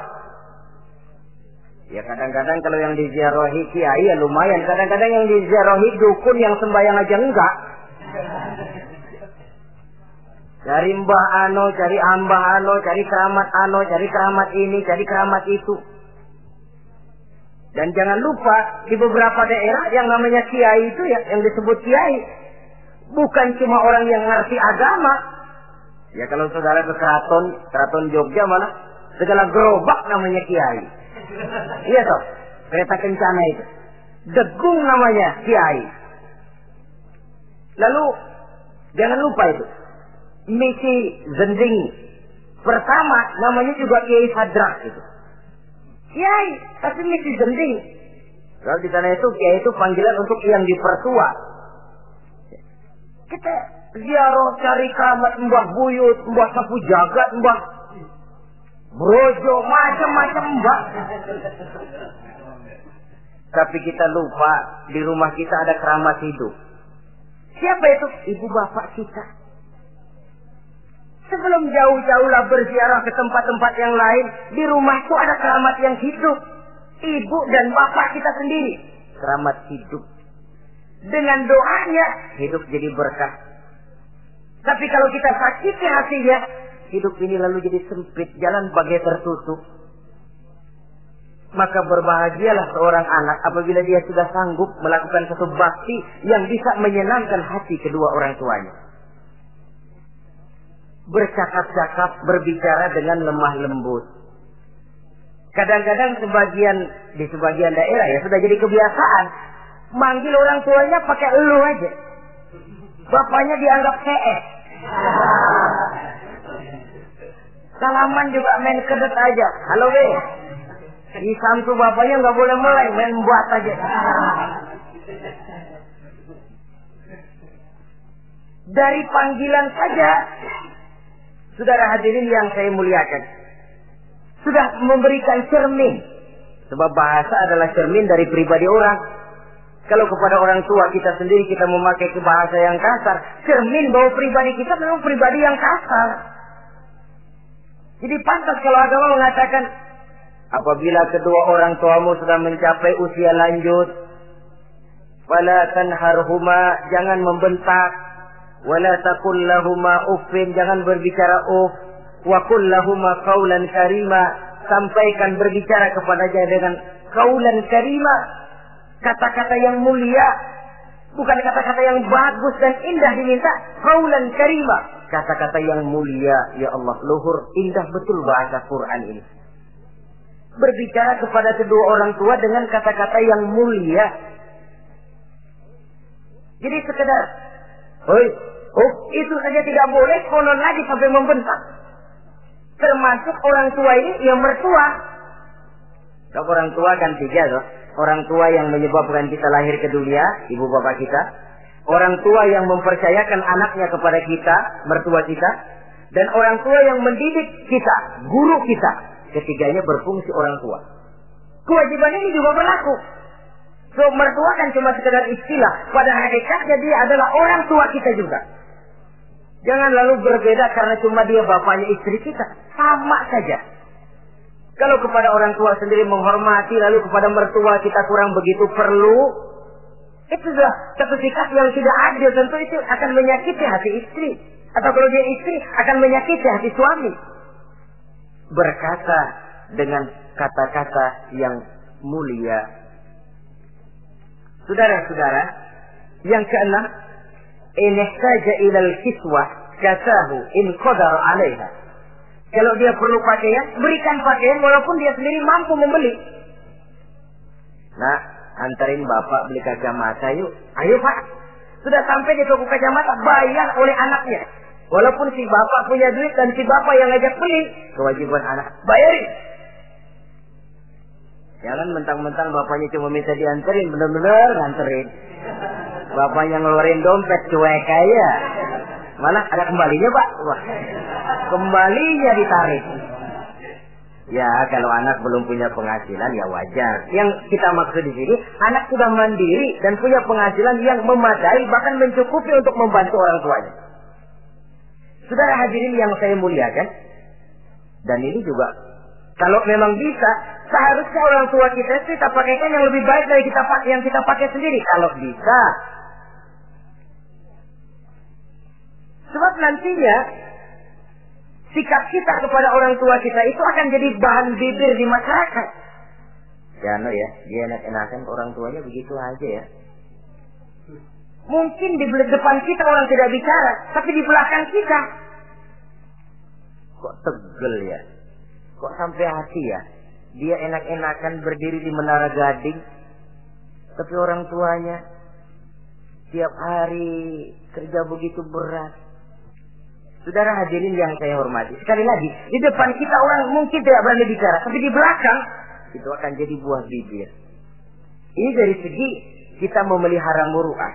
Ya kadang-kadang kalau yang diziarahi kiai ya lumayan. Kadang-kadang yang diziarahi dukun yang sembahyang aja enggak. Cari mbah ano, cari ambah ano, cari keramat ano, cari keramat ini, cari keramat itu. Dan jangan lupa di beberapa daerah yang namanya kiai itu ya, yang disebut kiai, bukan cuma orang yang ngerti agama. Ya kalau saudara ke keraton, keraton Jogja mana, segala gerobak namanya kiai. Iya toh, kereta kencana itu. Degung namanya kiai. Lalu jangan lupa itu. Misi Zending pertama namanya juga Kiai Sadrak itu. Kiai, tapi misi Zending. Kalau di sana itu Kiai itu panggilan untuk yang dipertua. Kita ziarah cari keramat Mbah Buyut, Mbah Sapu Jagat, Mbah Brojo, macam-macam Mbah. Tapi kita lupa di rumah kita ada keramat hidup. Siapa itu? Ibu bapak kita. Sebelum jauh-jauhlah berziarah ke tempat-tempat yang lain, di rumahku ada keramat yang hidup. Ibu dan bapak kita sendiri. Keramat hidup. Dengan doanya, hidup jadi berkah. Tapi kalau kita sakiti hatinya, hidup ini lalu jadi sempit, jalan bagai tertutup. Maka berbahagialah seorang anak apabila dia sudah sanggup melakukan satu bakti yang bisa menyenangkan hati kedua orang tuanya. Bercakap-cakap, berbicara dengan lemah lembut. Kadang-kadang sebagian di sebagian daerah ya sudah jadi kebiasaan manggil orang tuanya pakai elu aja. Bapaknya dianggap C S. Salaman juga main kedet aja. Halo be. Di samtu bapaknya nggak boleh mulai, main buat aja. Dari panggilan saja, saudara hadirin yang saya muliakan, sudah memberikan cermin. Sebab bahasa adalah cermin dari pribadi orang. Kalau kepada orang tua kita sendiri kita memakai bahasa yang kasar, cermin bahwa pribadi kita memang pribadi yang kasar. Jadi pantas kalau agama mengatakan, apabila kedua orang tuamu sudah mencapai usia lanjut, fala tanharhuma, jangan membentak, wala taqul lahuma uffin, jangan berbicara uff, wa qul lahuma qaulan karima, sampaikan berbicara kepadanya dengan qaulan karima, kata-kata yang mulia, bukan kata-kata yang bagus dan indah diminta, qaulan karima, kata-kata yang mulia. Ya Allah, luhur indah betul bahasa Quran ini. Berbicara kepada kedua orang tua dengan kata-kata yang mulia. Jadi sekedar oi, oh, itu saja tidak boleh, konon lagi sampai membentak. Termasuk orang tua ini yang mertua. Kalau orang tua kan tiga loh. Orang tua yang menyebabkan kita lahir ke dunia, ibu bapak kita. Orang tua yang mempercayakan anaknya kepada kita, mertua kita. Dan orang tua yang mendidik kita, guru kita. Ketiganya berfungsi orang tua. Kewajiban ini juga berlaku. So, mertua kan cuma sekedar istilah. Pada hakikatnya dia adalah orang tua kita juga. Jangan lalu berbeda karena cuma dia bapaknya istri kita. Sama saja. Kalau kepada orang tua sendiri menghormati, lalu kepada mertua kita kurang begitu perlu, itu sudah satu sikap yang tidak adil. Tentu itu akan menyakiti hati istri. Atau kalau dia istri akan menyakiti hati suami. Berkata dengan kata-kata yang mulia. Saudara-saudara, yang keenam, in ihtaja ilal kiswah kasahu in qadar 'alaiha. Kalau dia perlu pakaian, berikan pakaian walaupun dia sendiri mampu membeli. Nah, antarin bapak beli kacamata yuk. Ayo pak. Sudah sampai di toko kacamata, bayar oleh anaknya. Walaupun si bapak punya duit dan si bapak yang ngajak beli, kewajiban anak bayarin. Jangan mentang-mentang bapaknya cuma minta dianterin, bener-bener nganterin. Bapaknya ngeluarin dompet cuek aja. Malah ada kembalinya pak. Wah, kembalinya ditarik. Ya kalau anak belum punya penghasilan ya wajar. Yang kita maksud di sini, anak sudah mandiri dan punya penghasilan yang memadai bahkan mencukupi untuk membantu orang tuanya. Saudara hadirin yang saya muliakan, dan ini juga kalau memang bisa, seharusnya orang tua kita kita pakaikan yang lebih baik dari kita pakai yang kita pakai sendiri. Kalau bisa, sebab nantinya sikap kita kepada orang tua kita itu akan jadi bahan bibir di masyarakat. Ya no ya, dia enak-enakan orang tuanya begitu aja ya. Mungkin di depan kita orang tidak bicara, tapi di belakang kita kok tegel ya, kok sampai hati ya. Dia enak-enakan berdiri di Menara Gading, tapi orang tuanya tiap hari kerja begitu berat. Saudara hadirin yang saya hormati, sekali lagi, di depan kita orang mungkin tidak berani bicara, tapi di belakang itu akan jadi buah bibir. Ini dari segi kita memelihara muru'ah.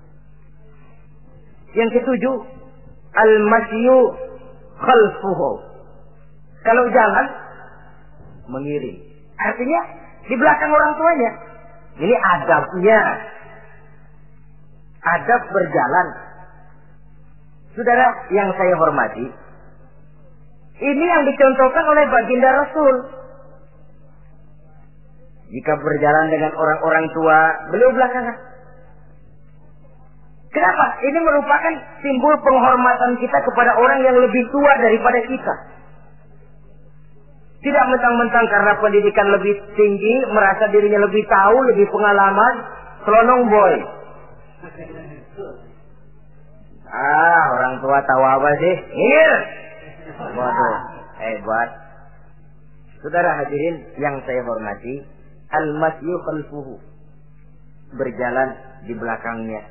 Yang ketujuh, al-masyu khalfuhu. Kalau jalan, mengiring. Artinya di belakang orang tuanya. Ini adabnya. Adab berjalan. Saudara yang saya hormati, ini yang dicontohkan oleh baginda Rasul. Jika berjalan dengan orang-orang tua, beliau belakangan. Kenapa? Ini merupakan simbol penghormatan kita kepada orang yang lebih tua daripada kita. Tidak mentang-mentang karena pendidikan lebih tinggi, merasa dirinya lebih tahu, lebih pengalaman, selonong boy. Ah, orang tua tahu apa sih? Ngir. Waduh, hebat. Saudara hadirin yang saya hormati, al-masyu khalfuhu. Berjalan di belakangnya.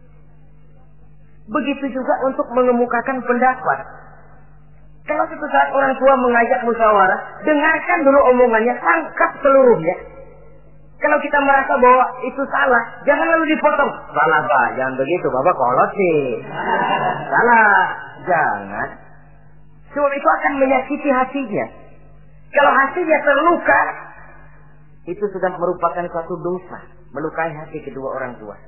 Begitu juga untuk mengemukakan pendapat. Kalau suatu saat orang tua mengajak musyawarah, dengarkan dulu omongannya, tangkap seluruhnya. Kalau kita merasa bahwa itu salah, jangan lalu dipotong. Salah pak, jangan begitu, bapak kolot sih. Salah, jangan. Sebab itu akan menyakiti hatinya. Kalau hatinya terluka, itu sudah merupakan suatu dosa, melukai hati kedua orang tua.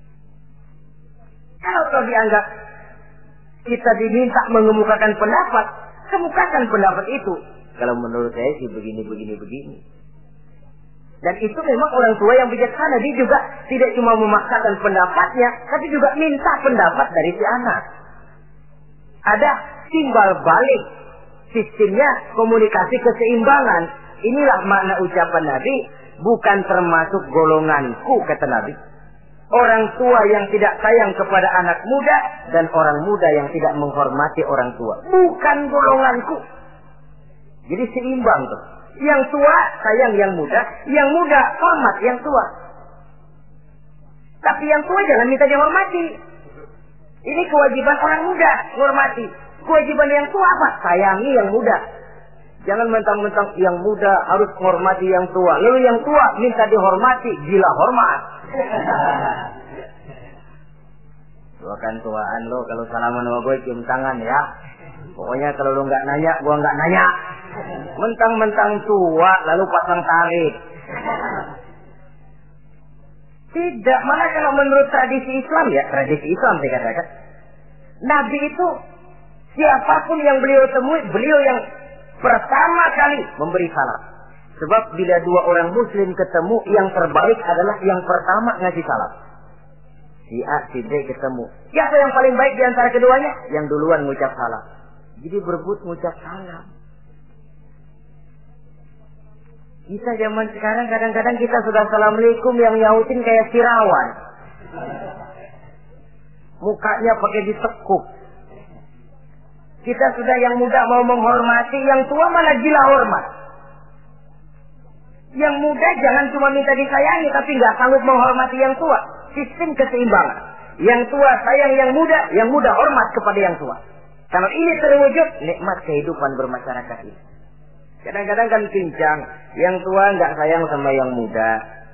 Kalau kau dianggap kita diminta mengemukakan pendapat, kemukakan pendapat itu. Kalau menurut saya sih begini, begini, begini. Dan itu memang orang tua yang bijaksana. Dia juga tidak cuma memaksakan pendapatnya, tapi juga minta pendapat dari si anak. Ada timbal balik. Sistemnya komunikasi keseimbangan. Inilah makna ucapan Nabi. Bukan termasuk golonganku, kata Nabi. Orang tua yang tidak sayang kepada anak muda dan orang muda yang tidak menghormati orang tua. Bukan golonganku. Jadi seimbang tuh. Yang tua sayang yang muda, yang muda hormat yang tua. Tapi yang tua jangan minta dihormati. Ini kewajiban orang muda, hormati. Kewajiban yang tua apa? Sayangi yang muda. Jangan mentang-mentang yang muda harus menghormati yang tua. Lalu yang tua minta dihormati, gila hormat. Gua kan tuaan lo, kalau salaman sama gue cium tangan ya. Pokoknya kalau lo nggak nanya, gua nggak nanya. Mentang-mentang tua lalu pasang tarik. Tidak, malah kalau menurut tradisi Islam ya, tradisi Islam saya katakan, Nabi itu siapapun yang beliau temui, beliau yang pertama kali memberi salam. Sebab bila dua orang muslim ketemu, yang terbaik adalah yang pertama ngasih salam. Si A, si B ketemu. Siapa yang paling baik di antara keduanya? Yang duluan ngucap salam. Jadi berebut ngucap salam. Kita zaman sekarang kadang-kadang kita sudah assalamualaikum, yang nyautin kayak sirawan. Mukanya pakai ditekuk. Kita sudah yang muda mau menghormati, yang tua malah gila hormat. Yang muda jangan cuma minta disayangi, tapi nggak sanggup menghormati yang tua. Sistem keseimbangan. Yang tua sayang yang muda, yang muda hormat kepada yang tua. Kalau ini terwujud, nikmat kehidupan bermasyarakat ini. Kadang-kadang kan pincang, yang tua nggak sayang sama yang muda.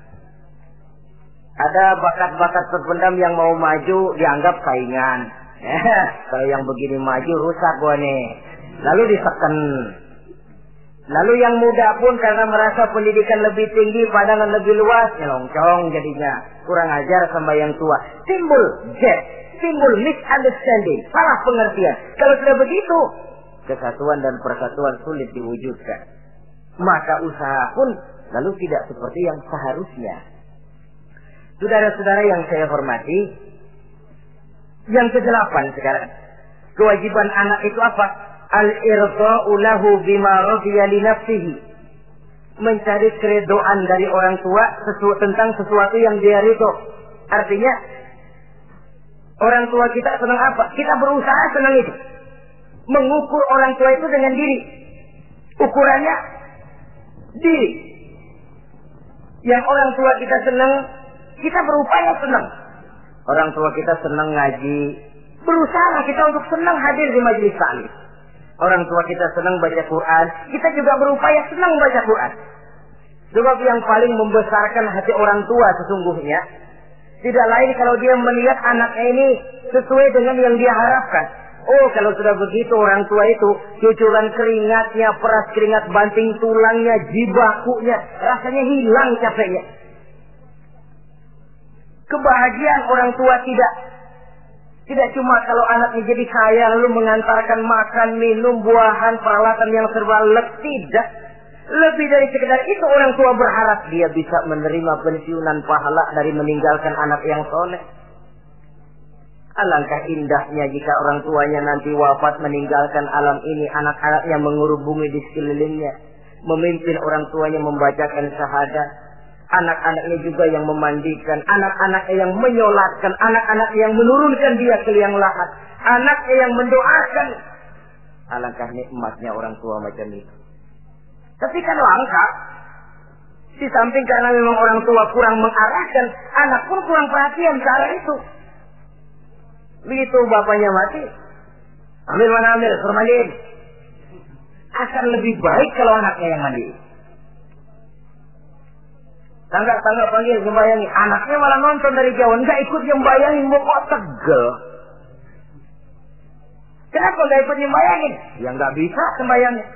Ada bakat-bakat terpendam yang mau maju dianggap saingan. Kalau yang begini maju rusak gua nih. Lalu diseken. Lalu yang muda pun karena merasa pendidikan lebih tinggi, pandangan lebih luas, nyelongcong jadinya. Kurang ajar sama yang tua. Timbul gap, timbul misunderstanding, salah pengertian. Kalau sudah begitu, kesatuan dan persatuan sulit diwujudkan. Maka usaha pun lalu tidak seperti yang seharusnya. Saudara-saudara yang saya hormati, yang kedelapan sekarang, kewajiban anak itu apa? Al-irda'u lahu bima radiya li nafsihi. Mencari keredoan dari orang tua sesu- tentang sesuatu yang dia ridho. Artinya, orang tua kita senang apa? Kita berusaha senang itu. Mengukur orang tua itu dengan diri. Ukurannya diri. Yang orang tua kita senang, kita berupaya senang. Orang tua kita senang ngaji, berusaha kita untuk senang hadir di majelis taklim. Orang tua kita senang baca Quran, kita juga berupaya senang baca Quran. Sebab yang paling membesarkan hati orang tua sesungguhnya tidak lain kalau dia melihat anaknya ini sesuai dengan yang dia harapkan. Oh, kalau sudah begitu orang tua itu cucuran keringatnya, peras keringat banting tulangnya, jibakunya, rasanya hilang capeknya. Kebahagiaan orang tua tidak tidak cuma kalau anaknya jadi kaya lalu mengantarkan makan, minum, buahan, peralatan yang serba lengkap, tidak. Lebih dari sekedar itu orang tua berharap dia bisa menerima pensiunan pahala dari meninggalkan anak yang soleh. Alangkah indahnya jika orang tuanya nanti wafat meninggalkan alam ini, anak-anaknya mengurubungi di sekelilingnya, memimpin orang tuanya membacakan syahadat. Anak-anaknya juga yang memandikan, anak-anaknya yang menyolatkan, anak-anaknya yang menurunkan dia ke liang lahat, anaknya yang mendoakan. Alangkah nikmatnya orang tua macam itu. Tapi kan langka. Di samping karena memang orang tua kurang mengarahkan, anak pun kurang perhatian ke arah itu. Begitu bapaknya mati, ambil mana ambil, suruh mandiin. Akan lebih baik kalau anaknya yang mandi. Tangga-tangga panggil sembayangi, anaknya malah nonton dari jauh, enggak ikut nyembayangin, mau kok tegel. Kenapa enggak ikut nyembayangin? Ya enggak bisa sembayangnya.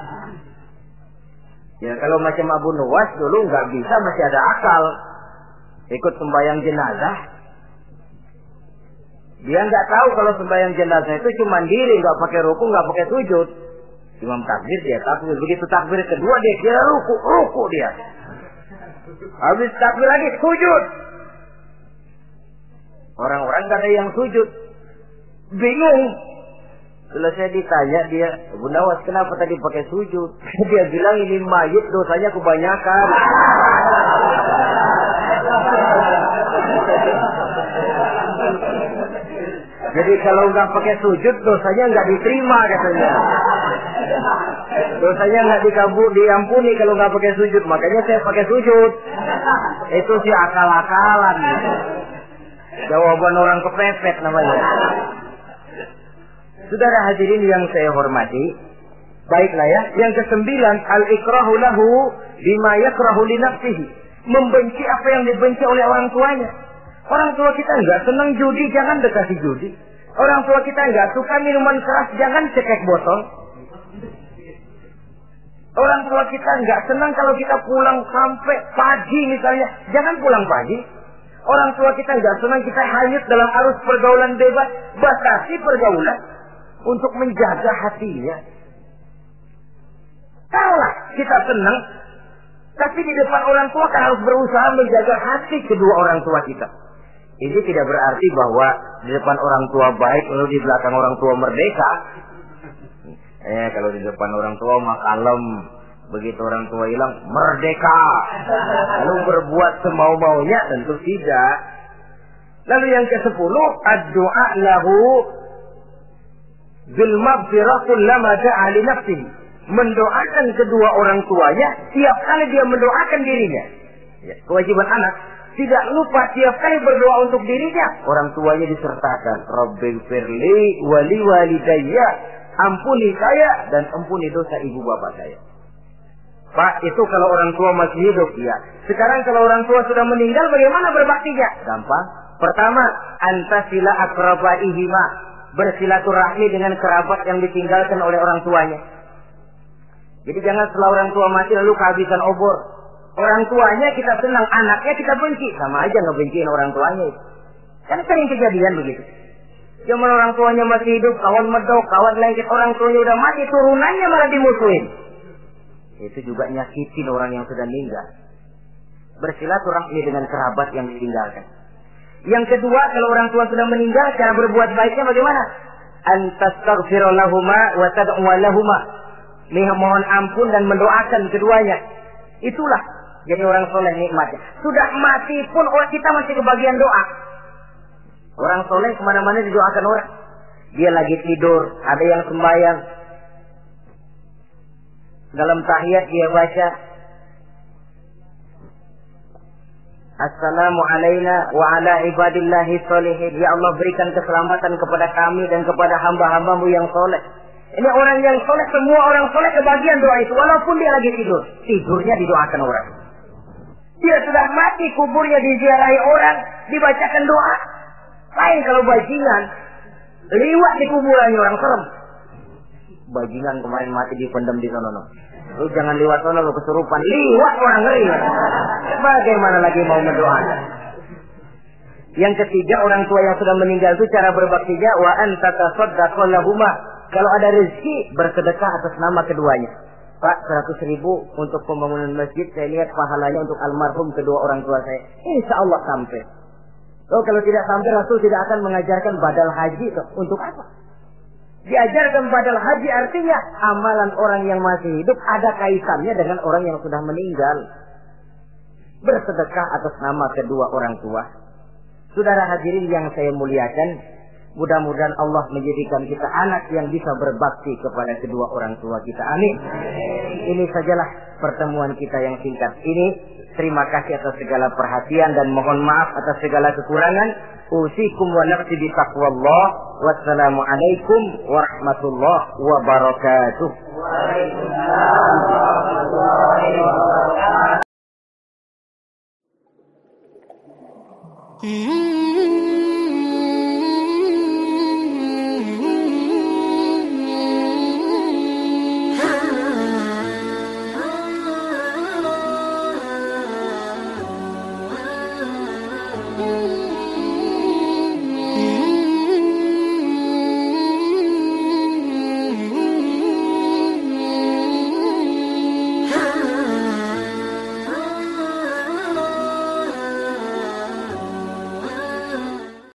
Ya kalau macam Abu Nuwas dulu enggak bisa, masih ada akal. Ikut sembayang jenazah. Dia enggak tahu kalau sembayang jenazah itu cuma diri, enggak pakai ruku, enggak pakai sujud. Imam takbir dia takbir, begitu takbir kedua dia kira ruku, ruku dia. Habis takbir lagi sujud. Orang-orang gak ada yang sujud. Bingung. Selesai ditanya dia, Abu Nawas kenapa tadi pakai sujud? Dia bilang ini mayit dosanya kebanyakan. Jadi kalau nggak pakai sujud dosanya nggak diterima katanya. Dosanya nggak dikabul, diampuni kalau nggak pakai sujud. Makanya saya pakai sujud. Itu sih akal-akalan. Jawaban orang kepepet namanya. Saudara hadirin yang saya hormati, baiklah ya. Yang kesembilan, al-ikrahu lahu bima yakrahu li nafsihi. Membenci apa yang dibenci oleh orang tuanya. Orang tua kita nggak senang judi, jangan dekati judi. Orang tua kita nggak suka minuman keras, jangan cekek botol. Orang tua kita nggak senang kalau kita pulang sampai pagi misalnya, jangan pulang pagi. Orang tua kita nggak senang kita hanyut dalam arus pergaulan bebas, batasi pergaulan untuk menjaga hatinya. Tahulah kita senang, tapi di depan orang tua kan harus berusaha menjaga hati kedua orang tua kita. Ini tidak berarti bahwa di depan orang tua baik lalu di belakang orang tua merdeka. Eh kalau di depan orang tua mah kalem, begitu orang tua hilang merdeka. Lalu berbuat semau-maunya, tentu tidak. Lalu yang kesepuluh, ad-du'a lahu bil maghfirah kullama da'a li nafsihi. Mendoakan kedua orang tuanya tiap kali dia mendoakan dirinya. Ya, kewajiban anak tidak lupa tiap kali berdoa untuk dirinya. Orang tuanya disertakan. Rabbighfirli wali walidayya. Ampuni saya dan ampuni dosa ibu bapak saya. Pak, itu kalau orang tua masih hidup, ya. Sekarang kalau orang tua sudah meninggal, bagaimana berbaktinya? Gampang. Pertama, antasila akrabaihima. Bersilaturahmi dengan kerabat yang ditinggalkan oleh orang tuanya. Jadi jangan setelah orang tua mati lalu kehabisan obor. Orang tuanya kita senang, anaknya kita benci. Sama aja ngebenciin orang tuanya. Kan sering kejadian begitu. Zaman orang tuanya masih hidup, kawan medok, kawan lengket, orang tuanya udah mati, turunannya malah dimusuhin. Itu juga nyakitin orang yang sudah meninggal. Bersilaturahmi dengan kerabat yang ditinggalkan. Yang kedua, kalau orang tua sudah meninggal, cara berbuat baiknya bagaimana? Antastaghfira lahuma wa tad'u lahuma. Mohon ampun dan mendoakan keduanya. Itulah jadi orang soleh nikmatnya. Sudah mati pun orang kita masih kebagian doa. Orang soleh kemana-mana didoakan orang. Dia lagi tidur, ada yang sembahyang. Dalam tahiyat dia baca, Assalamu alaina wa ala ibadillahi sholihin. Ya Allah, berikan keselamatan kepada kami dan kepada hamba-hambamu yang soleh. Ini orang yang soleh, semua orang soleh kebagian doa itu. Walaupun dia lagi tidur, tidurnya didoakan orang. Dia sudah mati, kuburnya diziarahi orang, dibacakan doa. Lain kalau bajingan, liwat di kuburannya orang, serem. Bajingan kemarin mati dipendam di sana. Lu jangan liwat sana, lu kesurupan. Liwat orang, ngeri. Bagaimana lagi mau mendoakan? Yang ketiga, orang tua yang sudah meninggal itu cara berbaktinya, wa anta tasaddaqu lahuma. Kalau ada rezeki, bersedekah atas nama keduanya. Pak, seratus ribu untuk pembangunan masjid, saya lihat pahalanya untuk almarhum kedua orang tua saya. Insya Allah sampai. Oh, kalau tidak sampai, Rasul tidak akan mengajarkan badal haji. Untuk apa? Diajarkan badal haji artinya amalan orang yang masih hidup ada kaitannya dengan orang yang sudah meninggal. Bersedekah atas nama kedua orang tua. Saudara hadirin yang saya muliakan, mudah-mudahan Allah menjadikan kita anak yang bisa berbakti kepada kedua orang tua kita. Amin. Ini sajalah pertemuan kita yang singkat ini. Terima kasih atas segala perhatian dan mohon maaf atas segala kekurangan. Usikum wa nafsi bi taqwallah. Wassalamualaikum warahmatullahi wabarakatuh. Waalaikumsalam warahmatullahi wabarakatuh.